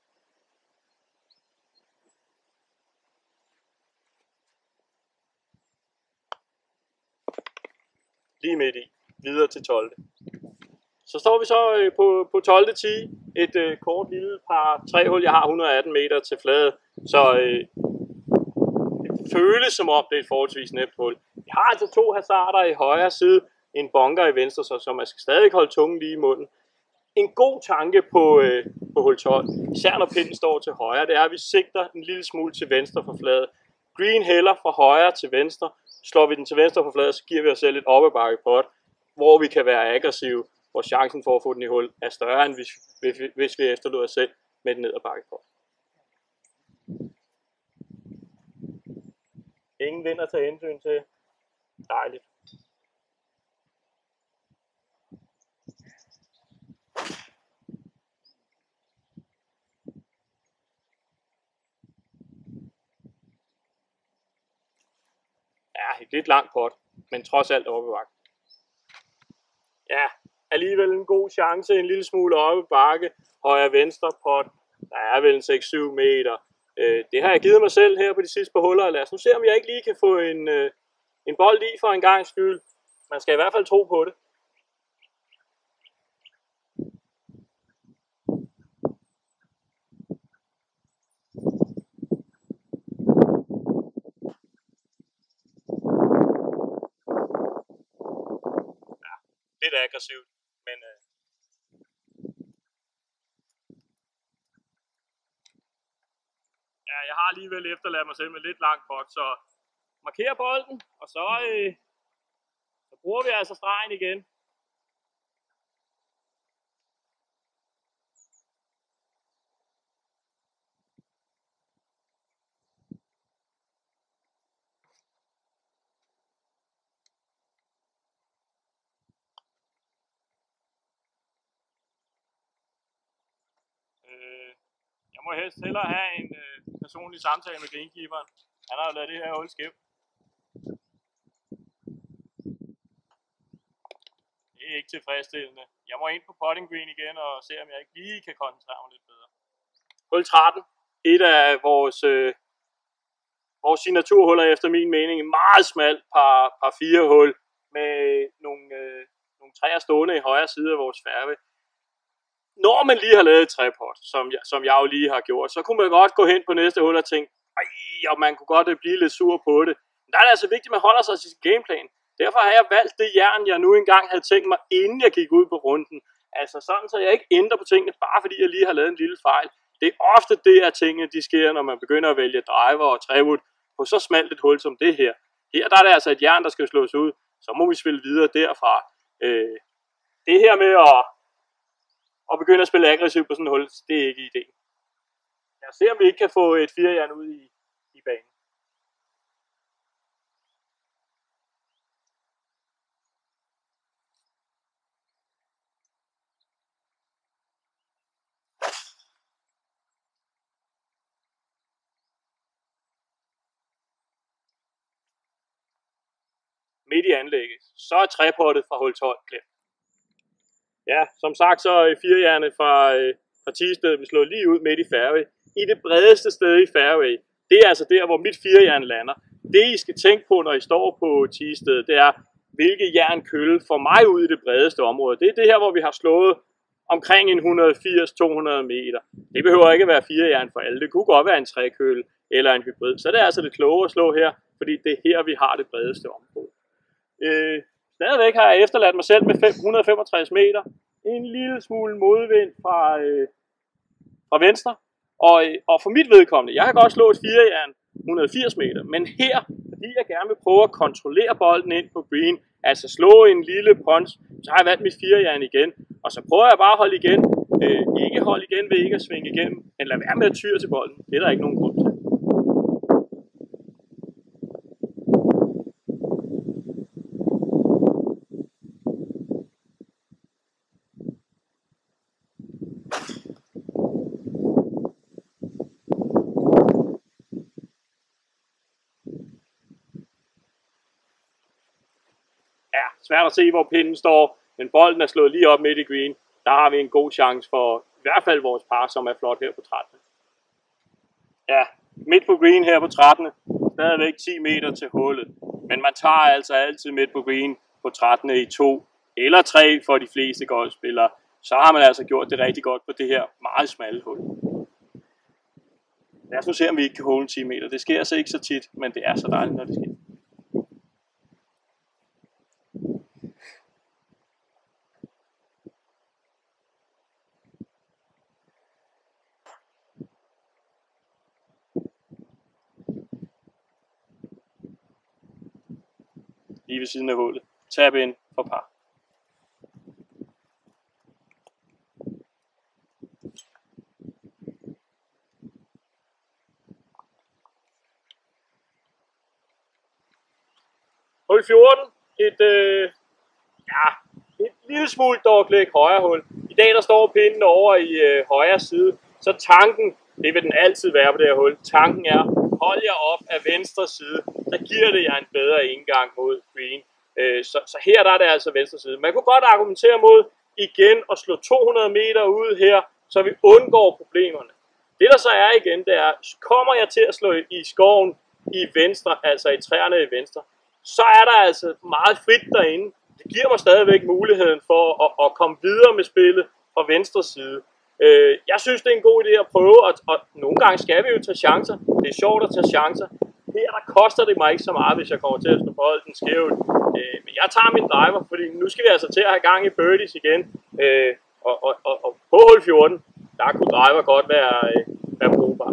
Lige midt i. Videre til tolvte Så står vi så øh, på, på tolvte tee. Et øh, kort lille par tre hul. Jeg har et hundrede og atten meter til flade. Så øh, det føles som om det er et forholdsvis nemt hul. Vi har altså to hasarder i højre side. En bunker i venstre, så, så man skal stadig holde tungen lige i munden. En god tanke på, øh, på hul tolv, især når pinden står til højre, det er, at vi sigter en lille smule til venstre for flade. Green hælder fra højre til venstre. Slår vi den til venstre for flade, så giver vi os selv et oppebakke pot, hvor vi kan være aggressive, hvor chancen for at få den i hul er større, end hvis, hvis, hvis vi efterlod os selv med den nedadbakke pot. Ingen vind at tage hensyn til. Dejligt. Ja, et lidt langt pot, men trods alt oppe bakke. Ja, alligevel en god chance, en lille smule oppe bakke, højre venstre pot, der er vel en seks syv meter. Øh, det har jeg givet mig selv her på de sidste par huller. Lad os nu se, om jeg ikke lige kan få en, øh, en bold i for en gang skyld. Man skal i hvert fald tro på det. Lidt aggressivt, men øh, ja, jeg har alligevel efterladt mig selv med lidt langt pot, så markerer bolden, og så, øh, så bruger vi altså stregen igen. Øh, jeg må helst hellere have en øh, personlig samtale med greenkeeperen. Han har jo lavet det her hul skævt. Det er ikke tilfredsstillende. Jeg må ind på putting green igen og se, om jeg ikke lige kan koncentrere mig lidt bedre. Hul tretten. Et af vores, øh, vores signaturhuller efter min mening. En meget smalt par, par fire hul med nogle, øh, nogle træer stående i højre side af vores fairway. Når man lige har lavet et træpot, som jeg, som jeg jo lige har gjort, så kunne man godt gå hen på næste hul og tænke, ej, og man kunne godt blive lidt sur på det. Men der er det altså vigtigt, at man holder sig til sin gameplan. Derfor har jeg valgt det jern, jeg nu engang havde tænkt mig, inden jeg gik ud på runden. Altså sådan, så jeg ikke ændrer på tingene, bare fordi jeg lige har lavet en lille fejl. Det er ofte det, at tingene de sker, når man begynder at vælge driver og trewood på så smalt et hul som det her. Her der er det altså et jern, der skal slås ud. Så må vi spille videre derfra. Øh, det her med at og begynde at spille aggressivt på sådan et hul, det er ikke ideen. Lad os se, om vi ikke kan få et firejern ud i, i banen. Midt i anlægget, så er træpottet fra hul tolv klemt. Ja, som sagt, så er firejerne fra, øh, fra Thisted, vi slår lige ud midt i fairway. I det bredeste sted i fairway. Det er altså der, hvor mit firejern lander. Det, I skal tænke på, når I står på Thisted, det er, hvilke jern kølle får mig ud i det bredeste område. Det er det her, hvor vi har slået omkring en et hundrede og firs til to hundrede meter. Det behøver ikke at være firejern for alle. Det kunne godt være en trækølle eller en hybrid. Så det er altså det kloge at slå her, fordi det er her, vi har det bredeste område. Øh, Stadigvæk har jeg efterladt mig selv med fem hundrede og femogtres meter. En lille smule modvind fra, øh, fra venstre. Og, øh, og for mit vedkommende, jeg kan godt slå et firejern et hundrede og firs meter. Men her, fordi jeg gerne vil prøve at kontrollere bolden ind på green, altså slå en lille punch, så har jeg valgt mit firejern igen. Og så prøver jeg bare at holde igen. Øh, ikke holde igen ved ikke at svinge igennem. Men lad være med at tyre til bolden. Det er der ikke nogen grund til. ja, svært at se, hvor pinden står, men bolden er slået lige op midt i green. Der har vi en god chance for i hvert fald vores par, som er flot her på trettende. Ja, midt på green her på trettende. Stadigvæk ti meter til hullet. Men man tager altså altid midt på green på trettende i to eller tre for de fleste golfspillere. Så har man altså gjort det rigtig godt på det her meget smalle hul. Lad os nu se, om vi ikke kan holde ti meter. Det sker altså ikke så tit, men det er så dejligt, når det sker. Lige ved siden af hullet. Tap ind for par. Hul fjorten. Et, øh, ja, et lille smule dogleg højre hul. I dag der står pinden over i øh, højre side. Så tanken, det vil den altid være på det her hul. Tanken er, hold jer op af venstre side. Så giver det jer en bedre indgang mod green. Øh, så, så her der er det altså venstre side. Man kunne godt argumentere mod igen at slå to hundrede meter ud her, så vi undgår problemerne. Det der så er igen, det er, kommer jeg til at slå i skoven i venstre, altså i træerne i venstre, så er der altså meget frit derinde. Det giver mig stadigvæk muligheden for at, at komme videre med spillet fra venstre side. Øh, jeg synes, det er en god idé at prøve, og, og nogle gange skal vi jo tage chancer. Det er sjovt at tage chancer. Her der koster det mig ikke så meget, hvis jeg kommer til at slå bolden skævt. Øh, men jeg tager min driver, fordi nu skal vi altså til at have gang i birdies igen. Øh, og, og, og, og på hul fjorten, der kunne driver godt være, øh, være brugbar.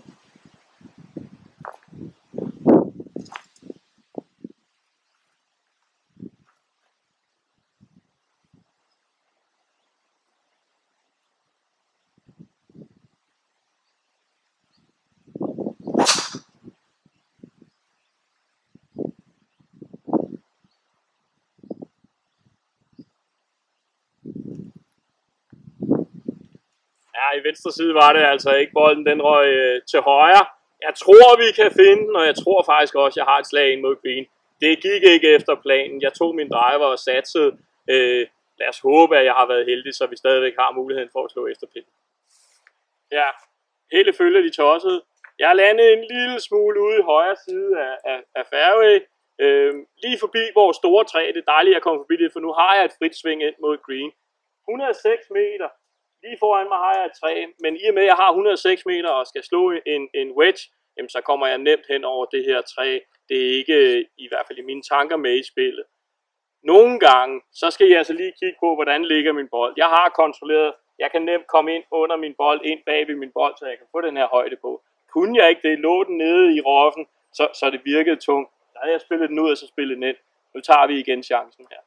Ja, i venstre side var det altså ikke. Bolden den røg øh, til højre. Jeg tror, vi kan finde den, og jeg tror faktisk også, at jeg har et slag ind mod green. Det gik ikke efter planen. Jeg tog min driver og satsede. Øh, lad os håbe, at jeg har været heldig, så vi stadigvæk har muligheden for at slå efter pinden. Ja, hele følge de tossede. Jeg har landet en lille smule ude i højre side af, af, af fairway. Øh, lige forbi vores store træ. Det er dejligt at komme forbi det, for nu har jeg et frit sving ind mod green. et hundrede og seks meter. Lige foran mig har jeg et træ, men i og med at jeg har et hundrede og seks meter og skal slå en, en wedge, jamen så kommer jeg nemt hen over det her træ. Det er ikke, i hvert fald i mine tanker, med i spillet. Nogle gange, så skal jeg altså lige kigge på, hvordan ligger min bold. Jeg har kontrolleret, jeg kan nemt komme ind under min bold, ind bag ved min bold, så jeg kan få den her højde på. Kunne jeg ikke det, lå den nede i roffen, så, så det virkede tungt. Der havde jeg spillet den ud, og så spillet den ind. Nu tager vi igen chancen her.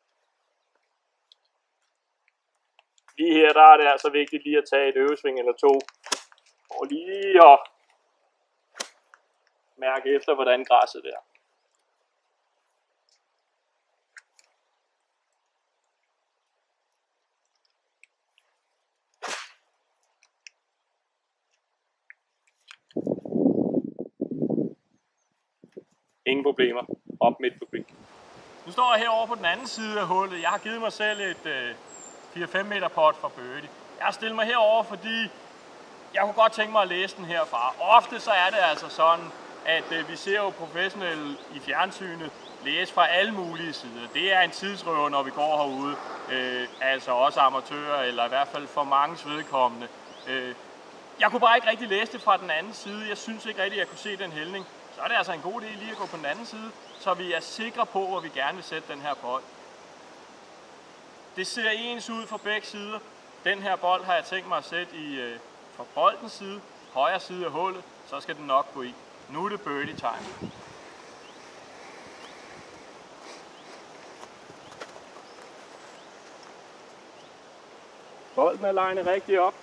Lige her, der er det altså vigtigt lige at tage et øvesving eller to. Og lige at mærke efter, hvordan græsset er. Ingen problemer. Op midt på green. Nu står jeg herovre på den anden side af hullet. Jeg har givet mig selv et øh, fire fem meter pot for birdie. Jeg har stillet mig herover, fordi jeg kunne godt tænke mig at læse den herfra. Ofte så er det altså sådan, at øh, vi ser jo professionelle i fjernsynet læse fra alle mulige sider. Det er en tidsrøver, når vi går herude. Øh, altså også amatører, eller i hvert fald for manges vedkommende. Øh, jeg kunne bare ikke rigtig læse det fra den anden side. Jeg synes ikke rigtig, at jeg kunne se den hældning. Så er det altså en god idé lige at gå på den anden side, så vi er sikre på, hvor vi gerne vil sætte den her bold. Det ser ens ud fra begge sider. Den her bold har jeg tænkt mig at sætte i øh, fra boldens side, højre side af hullet, så skal den nok gå i. Nu er det birdie time. Bolden er legnet rigtig op.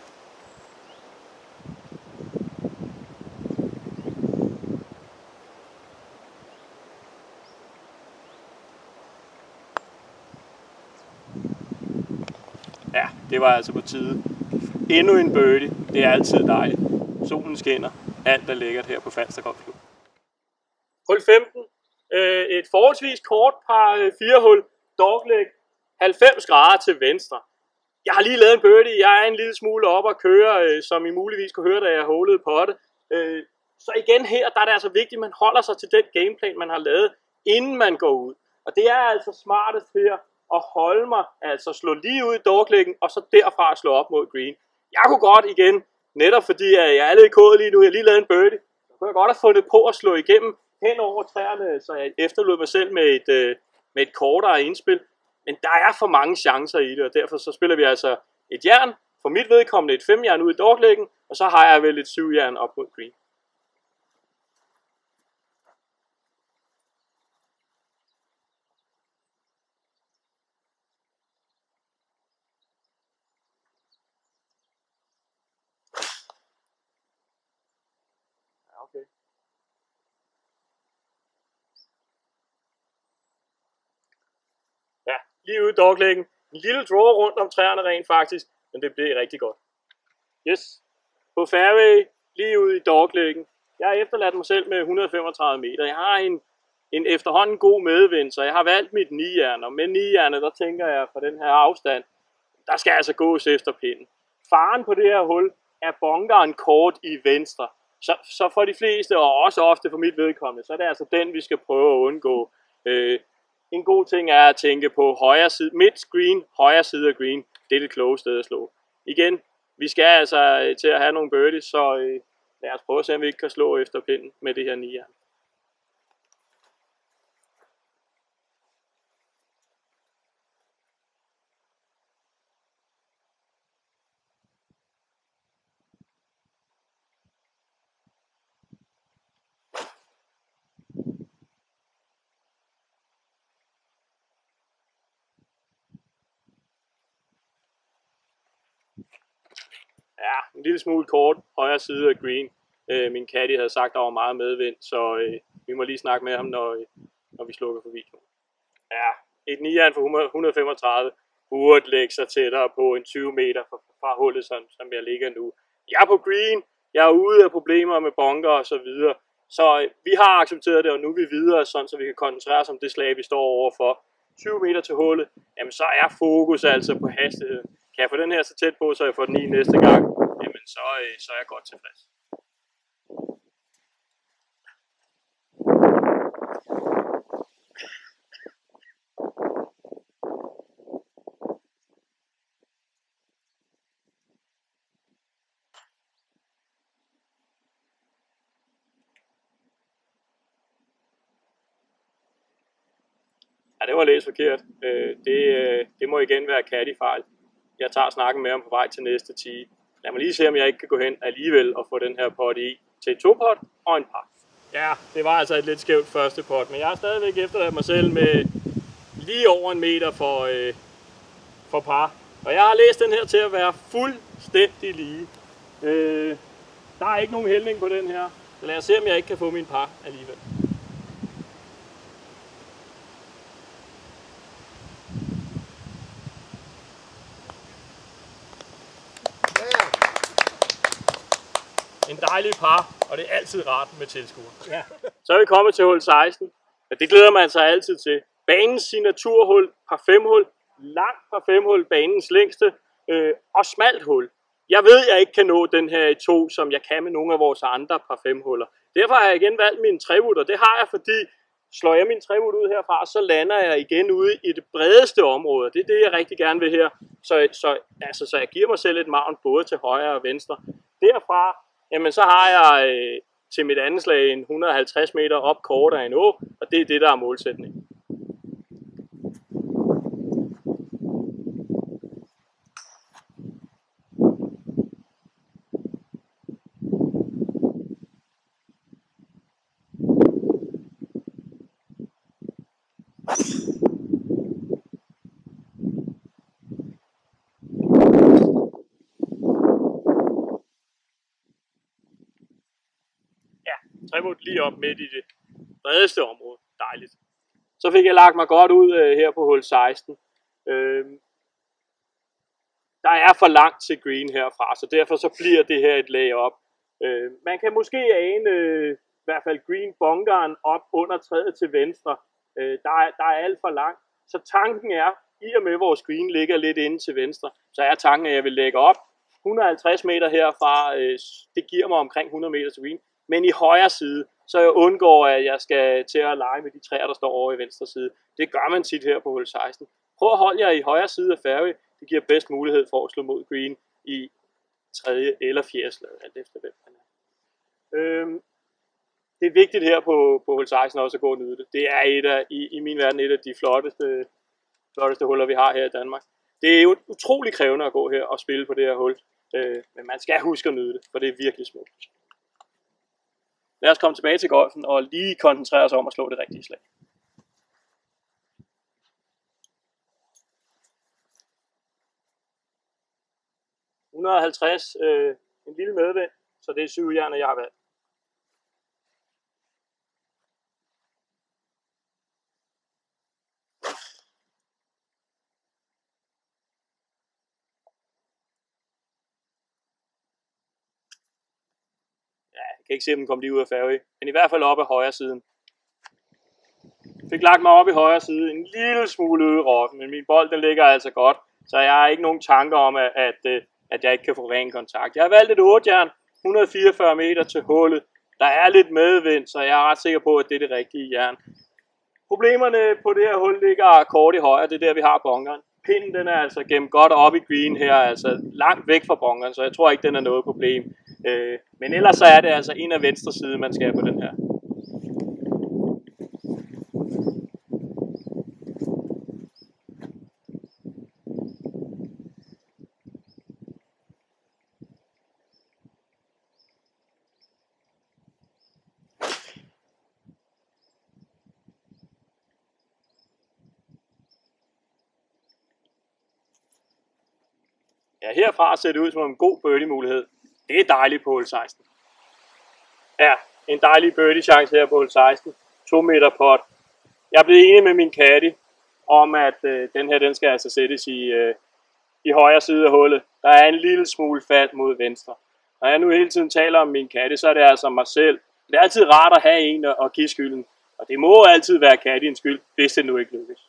Ja, det var altså på tide. Endnu en birdie. Det er altid dejligt. Solen skinner. Alt er lækkert her på Falster Golfklub. Hul femten. Øh, et forholdsvis kort par øh, fire hul dogleg, halvfems grader til venstre. Jeg har lige lavet en birdie, jeg er en lille smule op at køre, øh, som I muligvis kunne høre, da jeg holede på det. Øh, så igen her, der er det altså vigtigt, at man holder sig til den gameplan, man har lavet, inden man går ud. Og det er altså smartest her at holde mig, altså slå lige ud i dogleggen, og så derfra slå op mod green. Jeg kunne godt igen, netop fordi jeg er lidt i kodet lige nu, jeg har lige lavet en birdie, så kunne jeg godt have fundet på at slå igennem hen over træerne, så jeg efterlod mig selv med et, øh, med et kortere indspil. Men der er for mange chancer i det, og derfor så spiller vi altså et jern, for mit vedkommende et fem jern ud i dogleggen, og så har jeg vel et syv jern op mod green. Okay. Ja, lige ude i dogleggen. En lille draw rundt om træerne rent faktisk, men det blev rigtig godt. Yes. På fairway, lige ude i dogleggen. Jeg har efterladt mig selv med et hundrede og femogtredive meter. Jeg har en, en efterhånden god medvind, så jeg har valgt mit ni jern. Og med ni jernet, der tænker jeg fra den her afstand, der skal altså gås efter pinden. Faren på det her hul er bunkeren kort i venstre. Så, så for de fleste, og også ofte for mit vedkommende, så er det altså den, vi skal prøve at undgå. Øh, en god ting er at tænke på højre side, midt screen, højre side af green. Det er det kloge sted at slå. Igen, vi skal altså til at have nogle birdies, så øh, lad os prøve at se, om vi ikke kan slå efter pinden med det her ni jern. Ja, en lille smule kort, højre side af green. Øh, min caddy havde sagt, at der var meget medvind, så øh, vi må lige snakke med ham, når, øh, når vi slukker for videoen. Ja, et ni jern for et hundrede og femogtredive burde lægge sig tættere på en tyve meter fra, fra hullet, som, som jeg ligger nu. Jeg er på green, jeg er ude af problemer med bunker og så videre. Så øh, vi har accepteret det, og nu er vi videre, sådan, så vi kan koncentrere os om det slag, vi står overfor. tyve meter til hullet, jamen så er fokus altså på hastigheden. Kan jeg få den her så tæt på, så jeg får den i næste gang, jamen så, øh, så er jeg godt tilfreds. Ja, det var læst forkert. Øh, det, øh, det må igen være caddy-fejl. Jeg tager snakken med ham på vej til næste tee. Lad mig lige se, om jeg ikke kan gå hen alligevel og få den her pot i til et to-pot og en par. Ja, det var altså et lidt skævt første pot, men jeg har stadigvæk efterladt mig selv med lige over en meter for, øh, for par. Og jeg har læst den her til at være fuldstændig lige. Øh, der er ikke nogen hældning på den her, så lad os se, om jeg ikke kan få min par alligevel. En dejlig par, og det er altid rart med tilskuere. Ja. Så er vi kommet til hul seksten, og det glæder man altså altid til. Banens signaturhul, par fem hul, langt par fem hul, banens længste, øh, og smalt hul. Jeg ved, at jeg ikke kan nå den her i to, som jeg kan med nogle af vores andre par fem huller. Derfor har jeg igen valgt min trewood, og det har jeg, fordi slår jeg min trewood ud herfra, så lander jeg igen ude i det bredeste område. Det er det, jeg rigtig gerne vil her. Så, så, altså, så jeg giver mig selv et maven både til højre og venstre. Derfra, jamen så har jeg øh, til mit andet slag en et hundrede og halvtreds meter op kortere af en å, og det er det, der er målsætningen. Trewood lige op midt i det bredeste område. Dejligt. Så fik jeg lagt mig godt ud øh, her på hul seksten. Øh, der er for langt til green herfra, så derfor så bliver det her et lag op. Øh, man kan måske ane øh, i hvert fald green bunkeren op under træet til venstre. Øh, der, er, der er alt for langt. Så tanken er, i og med vores green ligger lidt inde til venstre, så er tanken, at jeg vil lægge op et hundrede og halvtreds meter herfra. Øh, det giver mig omkring hundrede meter til green. Men i højre side, så jeg undgår, at jeg skal til at lege med de træer, der står over i venstre side. Det gør man tit her på hul seksten. Prøv at holde jer i højre side af fairway. Det giver bedst mulighed for at slå mod green i tredje eller fjerde slag, alt efter hvem man er. Øhm, det er vigtigt her på, på hul seksten også at gå og nyde det. Det er et af, i, i min verden et af de flotteste, flotteste huller, vi har her i Danmark. Det er jo utrolig krævende at gå her og spille på det her hul. Øh, men man skal huske at nyde det, for det er virkelig smukt. Lad os komme tilbage til golfen og lige koncentrere os om at slå det rigtige slag. et hundrede og halvtreds, øh, en lille medvind, så det er syv jern, jeg har valgt. Ja, jeg kan ikke se, om den kom lige ud af fairway, men i hvert fald op af højre siden. Fik lagt mig op i højre side, en lille smule ude i roffen, men min bold den ligger altså godt, så jeg har ikke nogen tanker om, at, at, at jeg ikke kan få ren kontakt. Jeg har valgt et otte jern, et hundrede og fireogfyrre meter til hullet. Der er lidt medvind, så jeg er ret sikker på, at det er det rigtige jern. Problemerne på det her hul ligger kort i højre, det er der, vi har bunkeren. Pinden den er altså gemt godt op i green her, altså langt væk fra bunkeren, så jeg tror ikke, den er noget problem. Øh, men ellers så er det altså en af venstre side, man skal på den her. Ja, herfra ser det ud som en god birdie-mulighed. Det er dejligt på hul seksten. Ja, en dejlig birdie-chance her på hul seksten. to meter pot. Jeg er blevet enig med min caddy om, at øh, den her den skal altså sættes i, øh, i højre side af hullet. Der er en lille smule fald mod venstre. Når jeg nu hele tiden taler om min caddy, så er det altså mig selv. Det er altid rart at have en at give skylden. Og det må altid være caddyens skyld, hvis det nu ikke lykkes.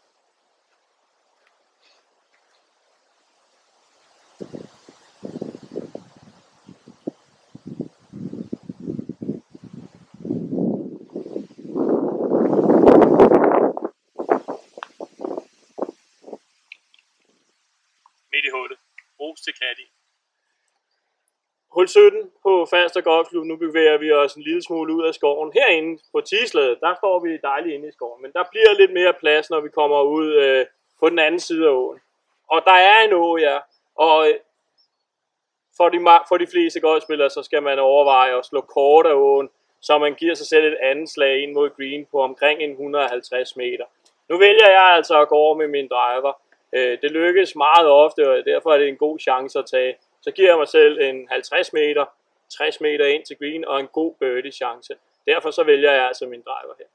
Midt i hullet. Ros til caddy. Hul sytten på Falster Golfklub. Nu bevæger vi os en lille smule ud af skoven. Herinde på Tisladet, der står vi dejligt inde i skoven. Men der bliver lidt mere plads, når vi kommer ud øh, på den anden side af åen. Og der er en å, ja. Og øh, for, de, for de fleste golfspillere, så skal man overveje at slå kort af åen, så man giver sig selv et andet slag ind mod green på omkring en et hundrede og halvtreds meter. Nu vælger jeg altså at gå over med min driver. Øh, det lykkes meget ofte, og derfor er det en god chance at tage. Så giver jeg mig selv en halvtreds meter, tres meter ind til green og en god birdie chance. Derfor så vælger jeg altså min driver her.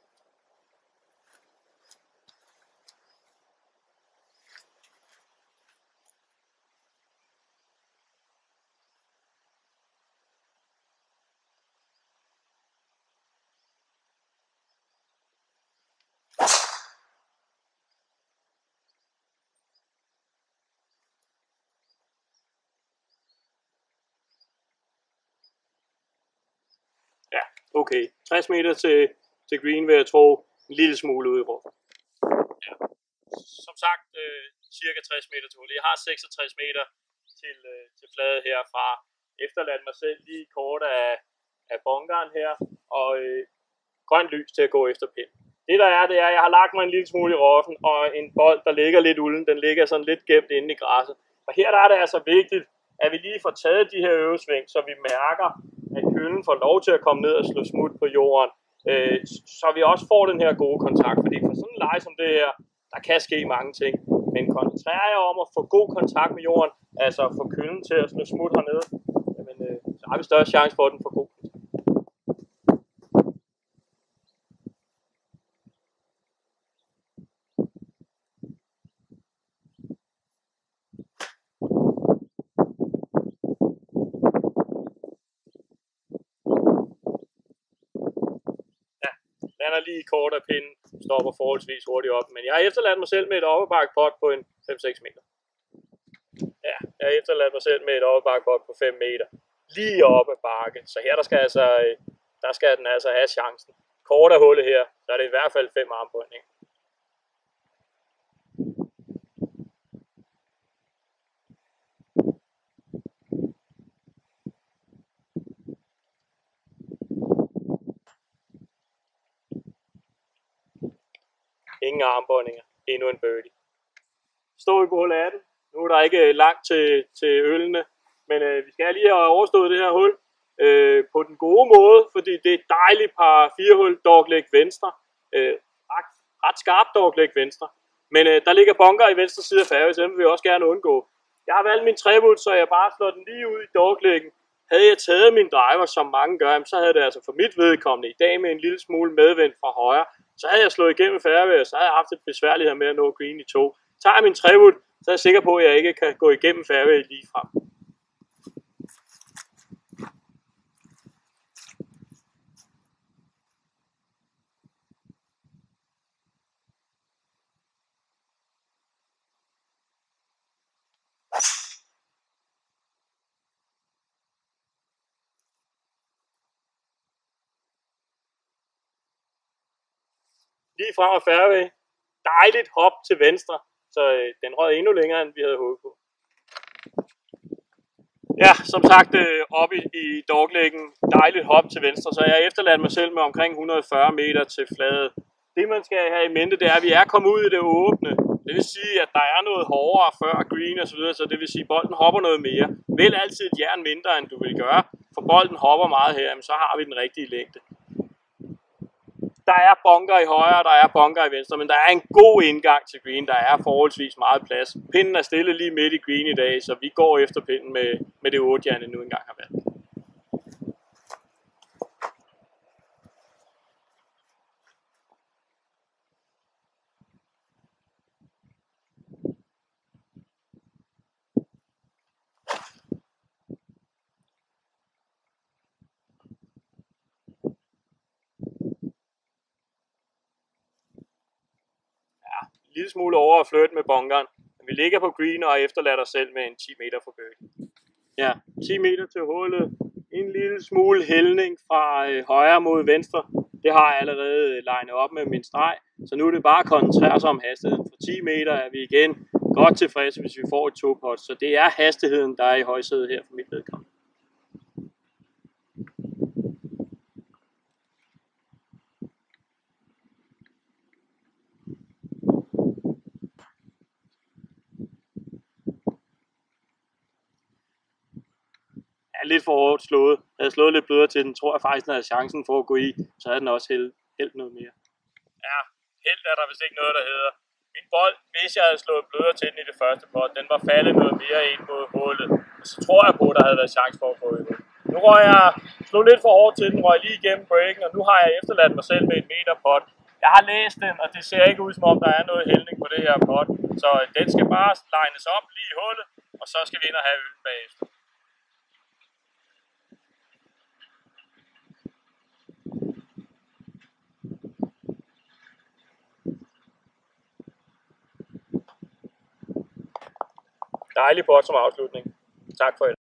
Ja, okay. tres meter til, til green vil jeg tro, en lille smule ude i rummet. Ja. Som sagt, øh, cirka tres meter til hullet. Jeg har seksogtres meter til, øh, til fladet herfra. Efterladt mig selv lige kort af, af bunkeren her, og øh, grønt lys til at gå efter pind. Det der er, det er, at jeg har lagt mig en lille smule i roffen, og en bold, der ligger lidt ulden, den ligger sådan lidt gemt inde i græsset. Og her der er det altså vigtigt, at vi lige får taget de her øvesving, så vi mærker, at køllen får lov til at komme ned og slå smut på jorden, øh, så vi også får den her gode kontakt. Fordi for sådan en leje som det her, der kan ske mange ting. Men koncentrerer jeg om at få god kontakt med jorden, altså få køllen til at slå smut hernede, jamen, øh, så har vi større chance for, at den får god kontakt. er lige kort af pinden, stopper forholdsvis hurtigt op. Men jeg har efterladt mig selv med et oppebakkepot på en fem seks meter. Ja, jeg har efterladt mig selv med et oppebakkepot på fem meter. Lige oppe ad bakke. Så her der skal, altså, der skal den altså have chancen. Kort af hullet her, så er det i hvert fald fem armbøjninger. Ingen armbøjninger. Endnu en birdie. Står vi på hul atten. Nu er der ikke langt til, til ølene. Men øh, vi skal lige have overstået det her hul øh, på den gode måde. Fordi det er et dejligt par fire hul dogleg venstre. Øh, ret, ret skarpt dogleg venstre. Men øh, der ligger bunker i venstre side af fairway, så den vil vi også gerne undgå. Jeg har valgt min tre-wood, så jeg bare slår den lige ud i dogleggen. Havde jeg taget min driver, som mange gør, så havde det altså for mit vedkommende i dag med en lille smule medvind fra højre. Så havde jeg slået igennem fairway, og så havde jeg haft et besværlighed med at nå green i to. Tager jeg min tre-wood, så er jeg sikker på, at jeg ikke kan gå igennem fairway lige frem. Lige frem af fairway. Dejligt hop til venstre, så øh, den rød endnu længere, end vi havde håbet på. Ja, som sagt, øh, oppe i, i dogleggen, dejligt hop til venstre, så jeg har efterladt mig selv med omkring et hundrede og fyrre meter til flade. Det man skal have i mente, det er, at vi er kommet ud i det åbne. Det vil sige, at der er noget hårdere før green og så videre, så det vil sige, at bolden hopper noget mere. Vælg altid et jern mindre, end du vil gøre, for bolden hopper meget her, så har vi den rigtige længde. Der er bunker i højre, der er bunker i venstre, men der er en god indgang til green. Der er forholdsvis meget plads. Pinden er stille lige midt i green i dag, så vi går efter pinden med, med det otte jern, nu engang har været. En lille smule over at flirte med bunkeren. Vi ligger på green og efterlader os selv med en ti meter for birdie. Ja, ti meter til hullet. En lille smule hældning fra øh, højre mod venstre. Det har jeg allerede legnet op med min streg. Så nu er det bare at koncentrere sig om hastigheden. For ti meter er vi igen godt tilfredse, hvis vi får et to-pot. Så det er hastigheden, der er i højsædet her for mit vedkommende. Lidt for hårdt slået. Havde jeg slået lidt blødere til den, tror jeg faktisk, den havde chancen for at gå i, så havde den også hældt, hældt noget mere. Ja, held er der vist ikke noget, der hedder. Min bold, hvis jeg havde slået blødere til den i det første pot, den var faldet noget mere ind mod hullet. Så tror jeg på, at der havde været chance for at gå i hullet. Nu røg jeg, slog lidt for hårdt til den, røg lige igennem breaken, og nu har jeg efterladt mig selv med et meter pot. Jeg har læst den, og det ser ikke ud som om, der er noget hældning på det her pot. Så den skal bare lines op lige i hullet, og så skal vi ind og have øllen bagefter. Dejlig pot som afslutning. Tak for det.